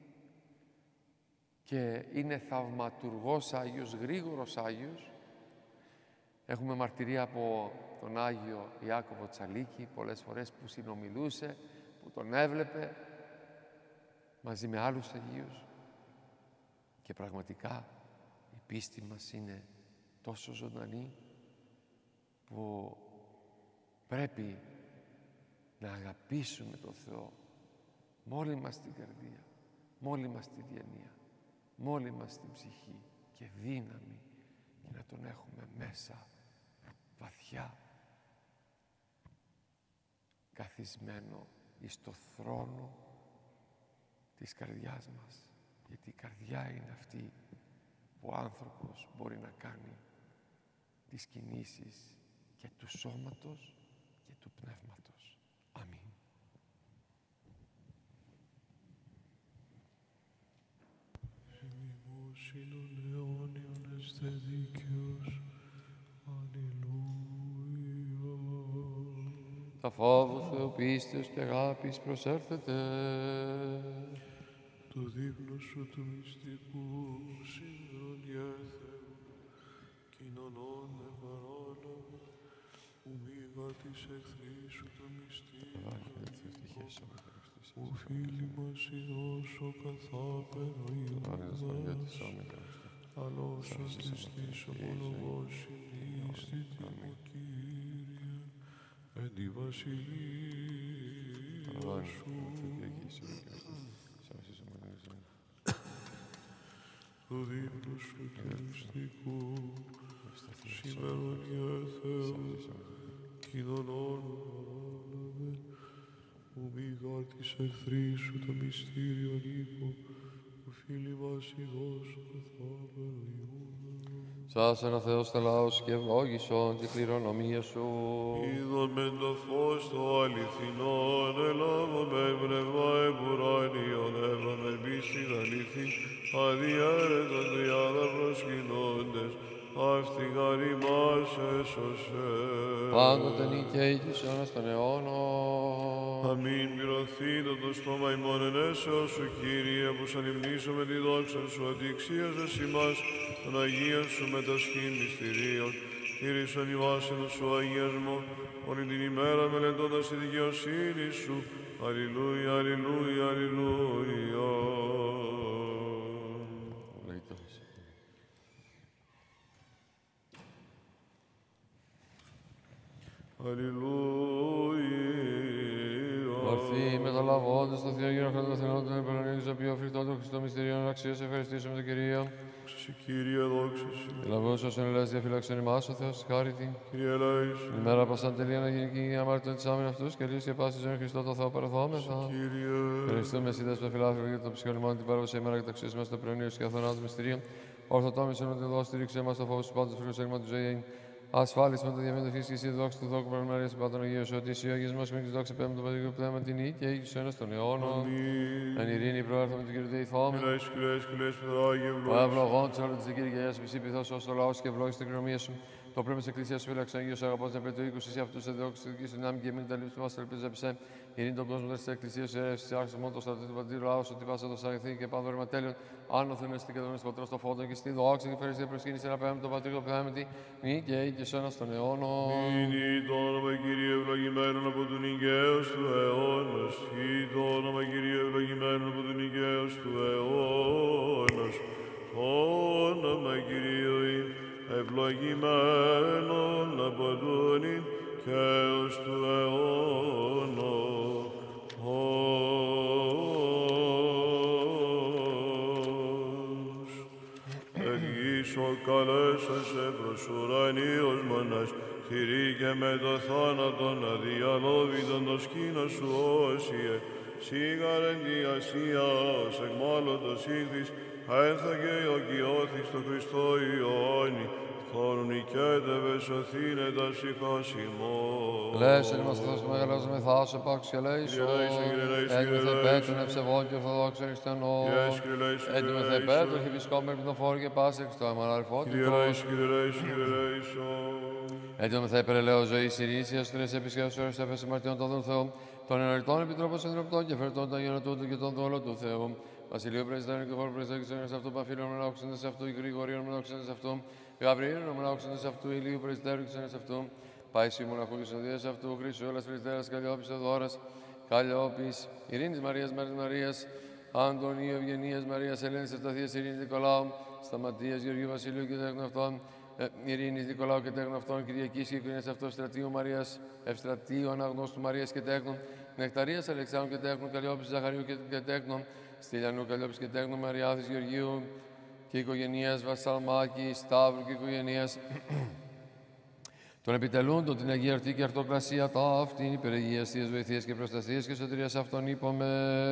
και είναι θαυματουργός Άγιος, γρήγορος Άγιος. Έχουμε μαρτυρία από τον Άγιο Ιάκωβο Τσαλίκη, πολλές φορές που συνομιλούσε, που τον έβλεπε μαζί με άλλους Αγίους και πραγματικά η πίστη μας είναι τόσο ζωντανή που πρέπει να αγαπήσουμε τον Θεό με όλη μας την καρδία, με όλη μας τη διανοία, με όλη μας την ψυχή και δύναμη και να τον έχουμε μέσα, βαθιά, καθισμένο εις το θρόνο της καρδιάς μας. Γιατί η καρδιά είναι αυτή που ο άνθρωπος μπορεί να κάνει τις κινήσεις και του σώματος και του πνεύματος. Αμήν. Συνημόσυνον αιώνιον εστε δίκαιος. Αλληλούια. Τα φόβου Θεού πίστεως και αγάπης προσέρθετε. Το δείπνο σου του μυστικού συγχρονιέ Θεού, κοινωνών επαρόνομο, που μίγα της εχθρής σου το μυστήριο, που φίλοι μας ειδώσω καθάπερο Ιούδας, αλλά όσον της ομολογός συνείστητη μου Κύριε, εν τη βασιλεία σου. Το δείπνο σου του μυστικού, σημερώνιε Θεού, κοινωνών παράνομεν, που μίγα της εχθρής σου το μυστήριον ύπο, που φίλοι μας ειδώσω καθάπερο Ιούδα. Σας ο Θεός θελάος και ευλόγησον την κληρονομία σου. Είδομεν το φως το αληθινόν, ελάβομεν πνεύμα εμπουράνιον, έβαμεν πίστην αληθή, αδιέρετον τριάδα προσκυνώντες, αυτηγαρ ημάς έσωσε. Πάντοτε νικαίοι της αιώνας των αιώνων. Αμήν πυρωθήτω το στόμα ημών εν έσεως σου, Κύριε, που σαν υμνήσουμε τη δόξα σου, ότι εξίαζες ημάς των Αγίων σου με τα σχήν μυστηρίων. Κύρισον ημάς εν σου αγιασμό, όλη την ημέρα μελετώντας τη δικαιοσύνη σου. Αλληλούια, αλληλούια, αλληλούια. Αλληλούια. Ορθοί μεταλαβώντες το Θείο Γύρο Χρόνο Αθηνών, τον Επερανίου της Οποίου φρικτών των Χριστών Μυστηρίων, αξίως ευχαριστήσουμε τον Κυρίο. Κύριε, δόξα σου. Ελαβούς όσων ελέας διαφυλάξεων ημάς, ο Θεός χάρητη. Κύριε, ελέησον. Την ημέρα πασάν τελεία να γίνει και αμάρτητον της άμυνας αυτούς και λύση και πάση ζωή Χριστό το Θεό παραθόμεθα. Κύριε. Ευχαριστούμε εσύ δες πεφυλάθρο για το ψυχών ημών την παράδοση ημέρα και ταξίως μας στο προαινίο και αθωνά των μυστηρίων. Ορθοτόμησον ότι εδώ στήριξε μας το φόβο σου πάντως φίλους έγμα του ζωή. Ασφάλιση με το διαμέτω φύση και εσύ δόξη του δόκου Παναμαρία σε Πάτων Αγίου, ότι εσύ ο Αγίας μας με δόξα πέμπτο το Πατρικό Πνεύμα την νύχη και έγιους ένας των αιώνων. Εν ειρήνη προέρχομαι με τον Κύριο Δεϊθόμεν. Ο ευλογών της όλων της δικήρυκαιίας, μισή πειθός ως το λαός και ευλόγης την κληρονομία σου. Το πνεύμα τη Εκκλησία σου φύλαξε, Αγίο Αγαπώ, να πέτει το οίκο, εσύ αυτού σε διώξει, τη σου δυνάμει και μην τα λήψη του βάσου, ελπίζεψε. Ειρήνη τον κόσμο τη Εκκλησία, τη άρχισε μόνο το στρατό του Παντήρου Λάου, ότι βάσα το σαγηθεί και πάνω ρήμα τέλειων. Άνωθεν στην κατανομή του πατρό στο φόντο και στη δόξα και φέρει προσκύνηση να πέμε το πατρικό πέμπτη, μη και ή και σένα στον αιώνο. Μείνει το όνομα Κυρίου ευλογημένον από του νικαίος του αιώνος. Ή το όνομα Κυρίου ευλογημένον από του νικαίος του αιώνος. Το όνομα Κυρίου ευλογημένον από του νικαίος του αιώνος. Εγγύσω καλέσασε προς ουρανίος μονάς, θηρή και με το θάνατον αδιαλόβητον το σκήνα σου όσιε, σίγαρεν τη Ασίας εκμάλλοντος ήχθης, ένθα και οκιώθης το Χριστό Ιωάννη, χώρουν οικέτευε σωθήνε τα ψυχάς ημών. Λέσε μας Θεός που μεγαλός με θάσο επάξου και λέησο, έτοιμεθε πέτρον ευσεβών και ορθοδόξων χριστιανών, έτοιμεθε πέτρον αρχιεπισκόπων ελπιδοφόρων και πάση εξτόημαν αλφότητος, έτοιμεθε περαιλαίω ζωής ειρήσιας, τρεις επισκέψεις ώρες έφεση μαρτιών των δων Θεών, των ενωριτών επιτρόπων συνδροπτών και φερτών των γενοτούτου και των δόλων του Θεού. Βασιλείου Πρεσβυτέρων και Φόρου Πρεσβυτέρων σε αυτού, Παφίλων Μονάχουσαν σε αυτού, Γρηγορίων Μονάχουσαν σε αυτού, Γαβριήλων Μονάχουσαν σε αυτού, Ηλίου Πρεσβυτέρων και σε αυτού, Παΐσιου Μοναχού και Σοδία σε αυτού, Χρυσού Όλας Πρεσβυτέρας, Καλλιόπης Οδόρας, Καλλιόπης, Ειρήνης Μαρίας, Μέρης Μαρίας, Αντωνίου Ευγενίας Μαρίας, Ελένης Ευσταθίας, Ειρήνης Νικολάου, Σταματίας Γεωργίου Βασιλείου και τέχνου αυτών, Ειρήνης Νικολάου και τέχνου αυτών, Κυριακής και οικογένειας αυτών, Στρατείου Μαρίας, Ευστρατείου Αναγνώστου Μαρίας και τέχνου, Νεκταρίας Αλεξάνδρου και τέχνου, Καλλιόπης Ζαχαρίου και τέχνου, Στυλιανού Καλλιόπης και τέχνου, Μαριάδης Γεωργίου και οικογενείας Βασαλμάκη, Σταύρου και οικογενείας των επιτελούντων την Αγία Αρτή και Αρτοκρασία ταύτην, υπερεγείας, θείας βοηθείας και προστασίας και σωτηρίας αυτών είπαμε.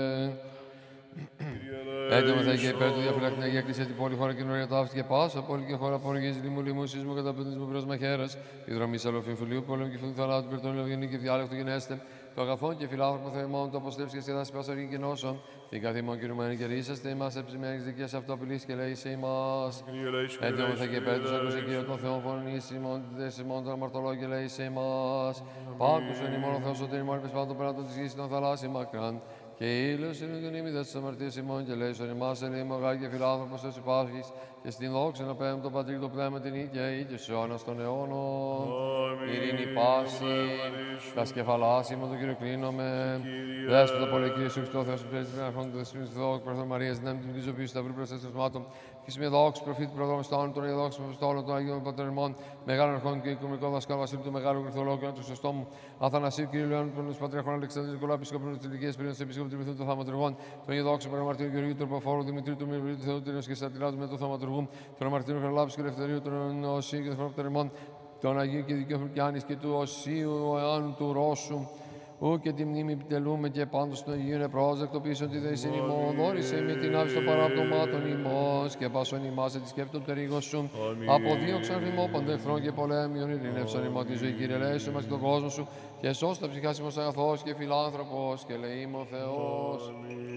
Έντομα και υπέρ του διαφυλακτή Αγία Εκκλησία την πόλη χώρα κοινωνία ταύτη και πάσα, πόλη και χώρα απορρογής λίμου λίμου, σεισμού καταπληκτισμού πυρός μαχαίρας, η δρομή σαλοφήν φιλίου, πόλεμου και φιλού θαλάτου, πυρτών λευγενή και διάλεκτο γενέστε, το αγαθόν και φιλάνθρωπο θεημόν, το αποστρέψει και σχεδάσει πάσα οργή και νόσων, την καθημόν κινουμένη και ρίσαστε, ημάς εψημένης δικίας αυτοαπειλής και λέει σε ημάς. Έντομα και υπέρ τους ακούσε Κύριο των Θεών φωνής, ημών δεσιμών των αμαρτωλών και λέει σε ημάς. Πάκουσον ημών ο Θεός σωτήρι μόνοι πεσπάτων των πέραντων της γης των θαλάσσιων μακράν. Και ήλιος είναι και νήμιδες της αμαρτίας ημών και λέει στον ημάς ελεήμο γάρ και φιλάνθρωπος ως υπάρχεις και στην δόξα να πέμπτο το Πατρί το Πνεύμα την ίδια ή και σε αιώνας των αιώνων. Ειρήνη πάση, τα σκεφαλάς ημών του Κύριου κλείνομαι. Δέσποτα πολύ Κύριε Σου Χριστό Θεός, υπέρ της πνεύματος του Δεσπίνου του Θεού, εκπρόθεν Μαρίας, δυνάμει την ζωή σου σταυρού προς τεσσευμάτων. Και σημεία δόξου προφήτη προδρόμου στάνου των ιαδόξων αποστόλων των Αγίων Πατρεμών, μεγάλων αρχών και οικουμενικών δασκάλων Βασίλου του Μεγάλου Γρυθολόγου, του σωστό μου Αθανασίου Κύριου Λεόνου, του Πατριαρχών Αλεξανδρίου Νικολάου, Επισκόπου τη Ηλικία Πυρήνου, Επισκόπου του Μυθού του Θαυματουργών, των Ιαδόξων Παραμαρτίου Γεωργίου του Ροποφόρου, Δημητρίου του Μυριού του Θεού και Σατυράτου με του Θαυματουργού, των Αμαρτίου Χραλάπη και Ελευθερίου, των Οσίου και των Φραπτερεμών, των Αγίου και Δικαίου Φρικιάνη και του Οσίου Ιωάννου του Ρώσου. Ού και τη μνήμη επιτελούμε και πάντως των Αγίων επρόσδεκτο πίσω τη δέησιν ημών, δόρισε με την άφηση των παραπτωμάτων ημών, και πάσον ημάς τη σκέπτον περίγος σου. Αποδίωξαν ρημό παντεχθρών και πολέμιων, ειρηνεύσαν ημών τη ζωή, Κύριε, λέησον μας και τον κόσμο σου, και σώστα ψυχάς ημών αγαθός και φιλάνθρωπος, και λεήμο Θεός.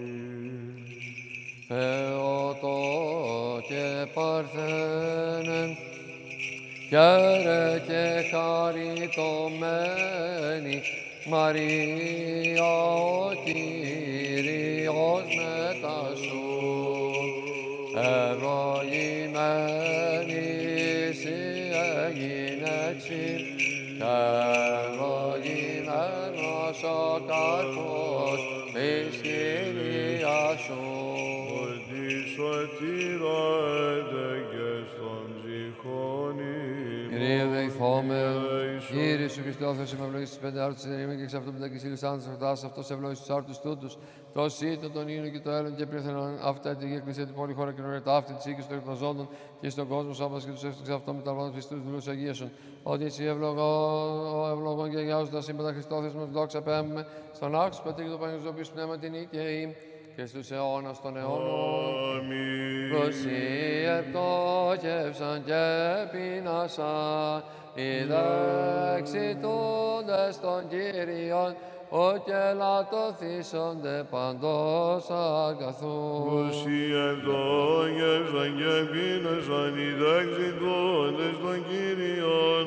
Θεότο και παρθένεν, καίρε και χαριτωμένη, Μαρία ο Κύριος μετά σου, ευλογημένη εσύ έγινεξι, και ευλογημένος ο καρπός της χειλίας σου. Ότι σωτήρα έντεγες των ψυχών ημών. Κύριε δεηθώμεν, Κύριε Σου Χριστό, Θεός με ευλογείς τις πέντε άρτους της ενήμης και εξ αυτού μετακυσίλης άντρας αυτάς, αυτός ευλογείς τους άρτους τούτους, το σύτο, τον ήλιο και το έλλον και πληθενόν, αυτά τη Αγία Εκκλησία, την πόλη χώρα και νωρία, τα αυτή της οίκης των εκνοζόντων και στον κόσμο σώπας και τους έφτιαξε αυτό με τα λάβαντα πιστούς δουλούς Αγίασον. Ότι εσύ ευλογών και αγιάζουν τα σύμπαντα Χριστό, Θεός με δόξα πέμπουμε, στον άξιο Πατρί του Παναγιώτου Πνεύμα την οίκαιη και στους αιώνας των αιώνων. Προσιεπτόχευσαν και πεινάσαν, οι δεξιτούντες των Κύριων, ο και λατωθήσονται παντός αγαθούν. Προσιεπτόχευσαν και πεινάσαν, οι δεξιτούντες των Κύριων,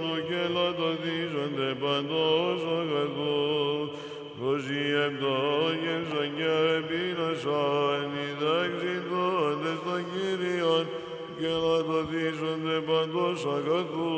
ορθότητες των Κύριων και λατωθήσονται παντός αγαθού.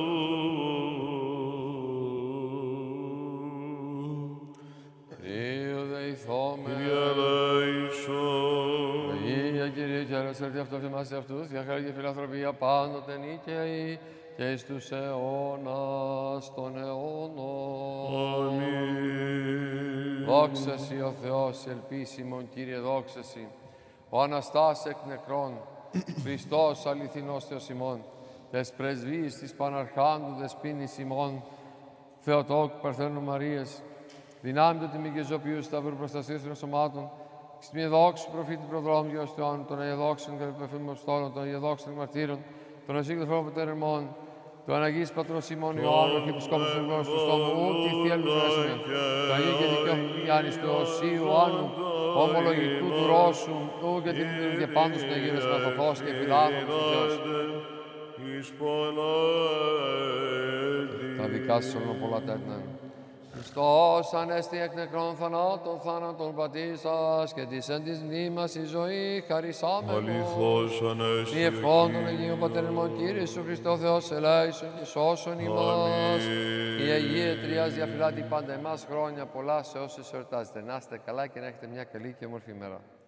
Κύριε δεηθώμε. Κύριε ελέησον. Αγία Κύριε, χαίρεσαι έρθει αυτό φημάσαι αυτούς, για χάρη και φιλανθρωπία πάντοτε νίκαιοι και εις τους αιώνας των αιώνων. Αμήν. Δόξα Συ ο Θεός, ελπίσιμον Κύριε, δόξα Συ. Ο Αναστάς εκ νεκρών, Χριστός αληθινός Θεός ημών, τες πρεσβείες της Παναρχάντου δεσποίνης ημών, Θεοτόκου Παρθένου Μαρίας, δυνάμει του τιμή και ζωοποιού σταυρού προστασίας των σωμάτων, εξ μη δόξου προφήτη προδρόμου Γιος Θεών, των Αγιαδόξων και επιφήμων Αποστόλων, των Αγιαδόξων μαρτύρων, των ασύγκριτων πατέρων ημών, του Αναγής Πατρός Σιμών Ιωάννου, Αρχιεπισκόπου του Γνώστου του Στόμου, ούτι θεία λειτουργία, το Αγίου και δικαιώμου του Γιάννης, του Οσίου Άννου, ομολογητού του Ρώσου, ού και την και πάντως των Αγίων Μαθοθός και φιλάδων του Θεός. Τα δικά σας όλα τέκνα. Χριστός Ανέστη εκ νεκρών θανάτων, θάνατον πατήσας και της εν της μνήμας η ζωή χαρισάμενο. Αληθώς Ανέστη. Μη ευχών των Αγίων Πατέρων ημών, Κύριε Ιησού Χριστό Θεός, ελέησον και σώσον ημάς. Η Αγία Τριάς διαφυλάτει πάντα εμάς χρόνια πολλά σε όσους εορτάζετε. Να είστε καλά και να έχετε μια καλή και όμορφη μέρα.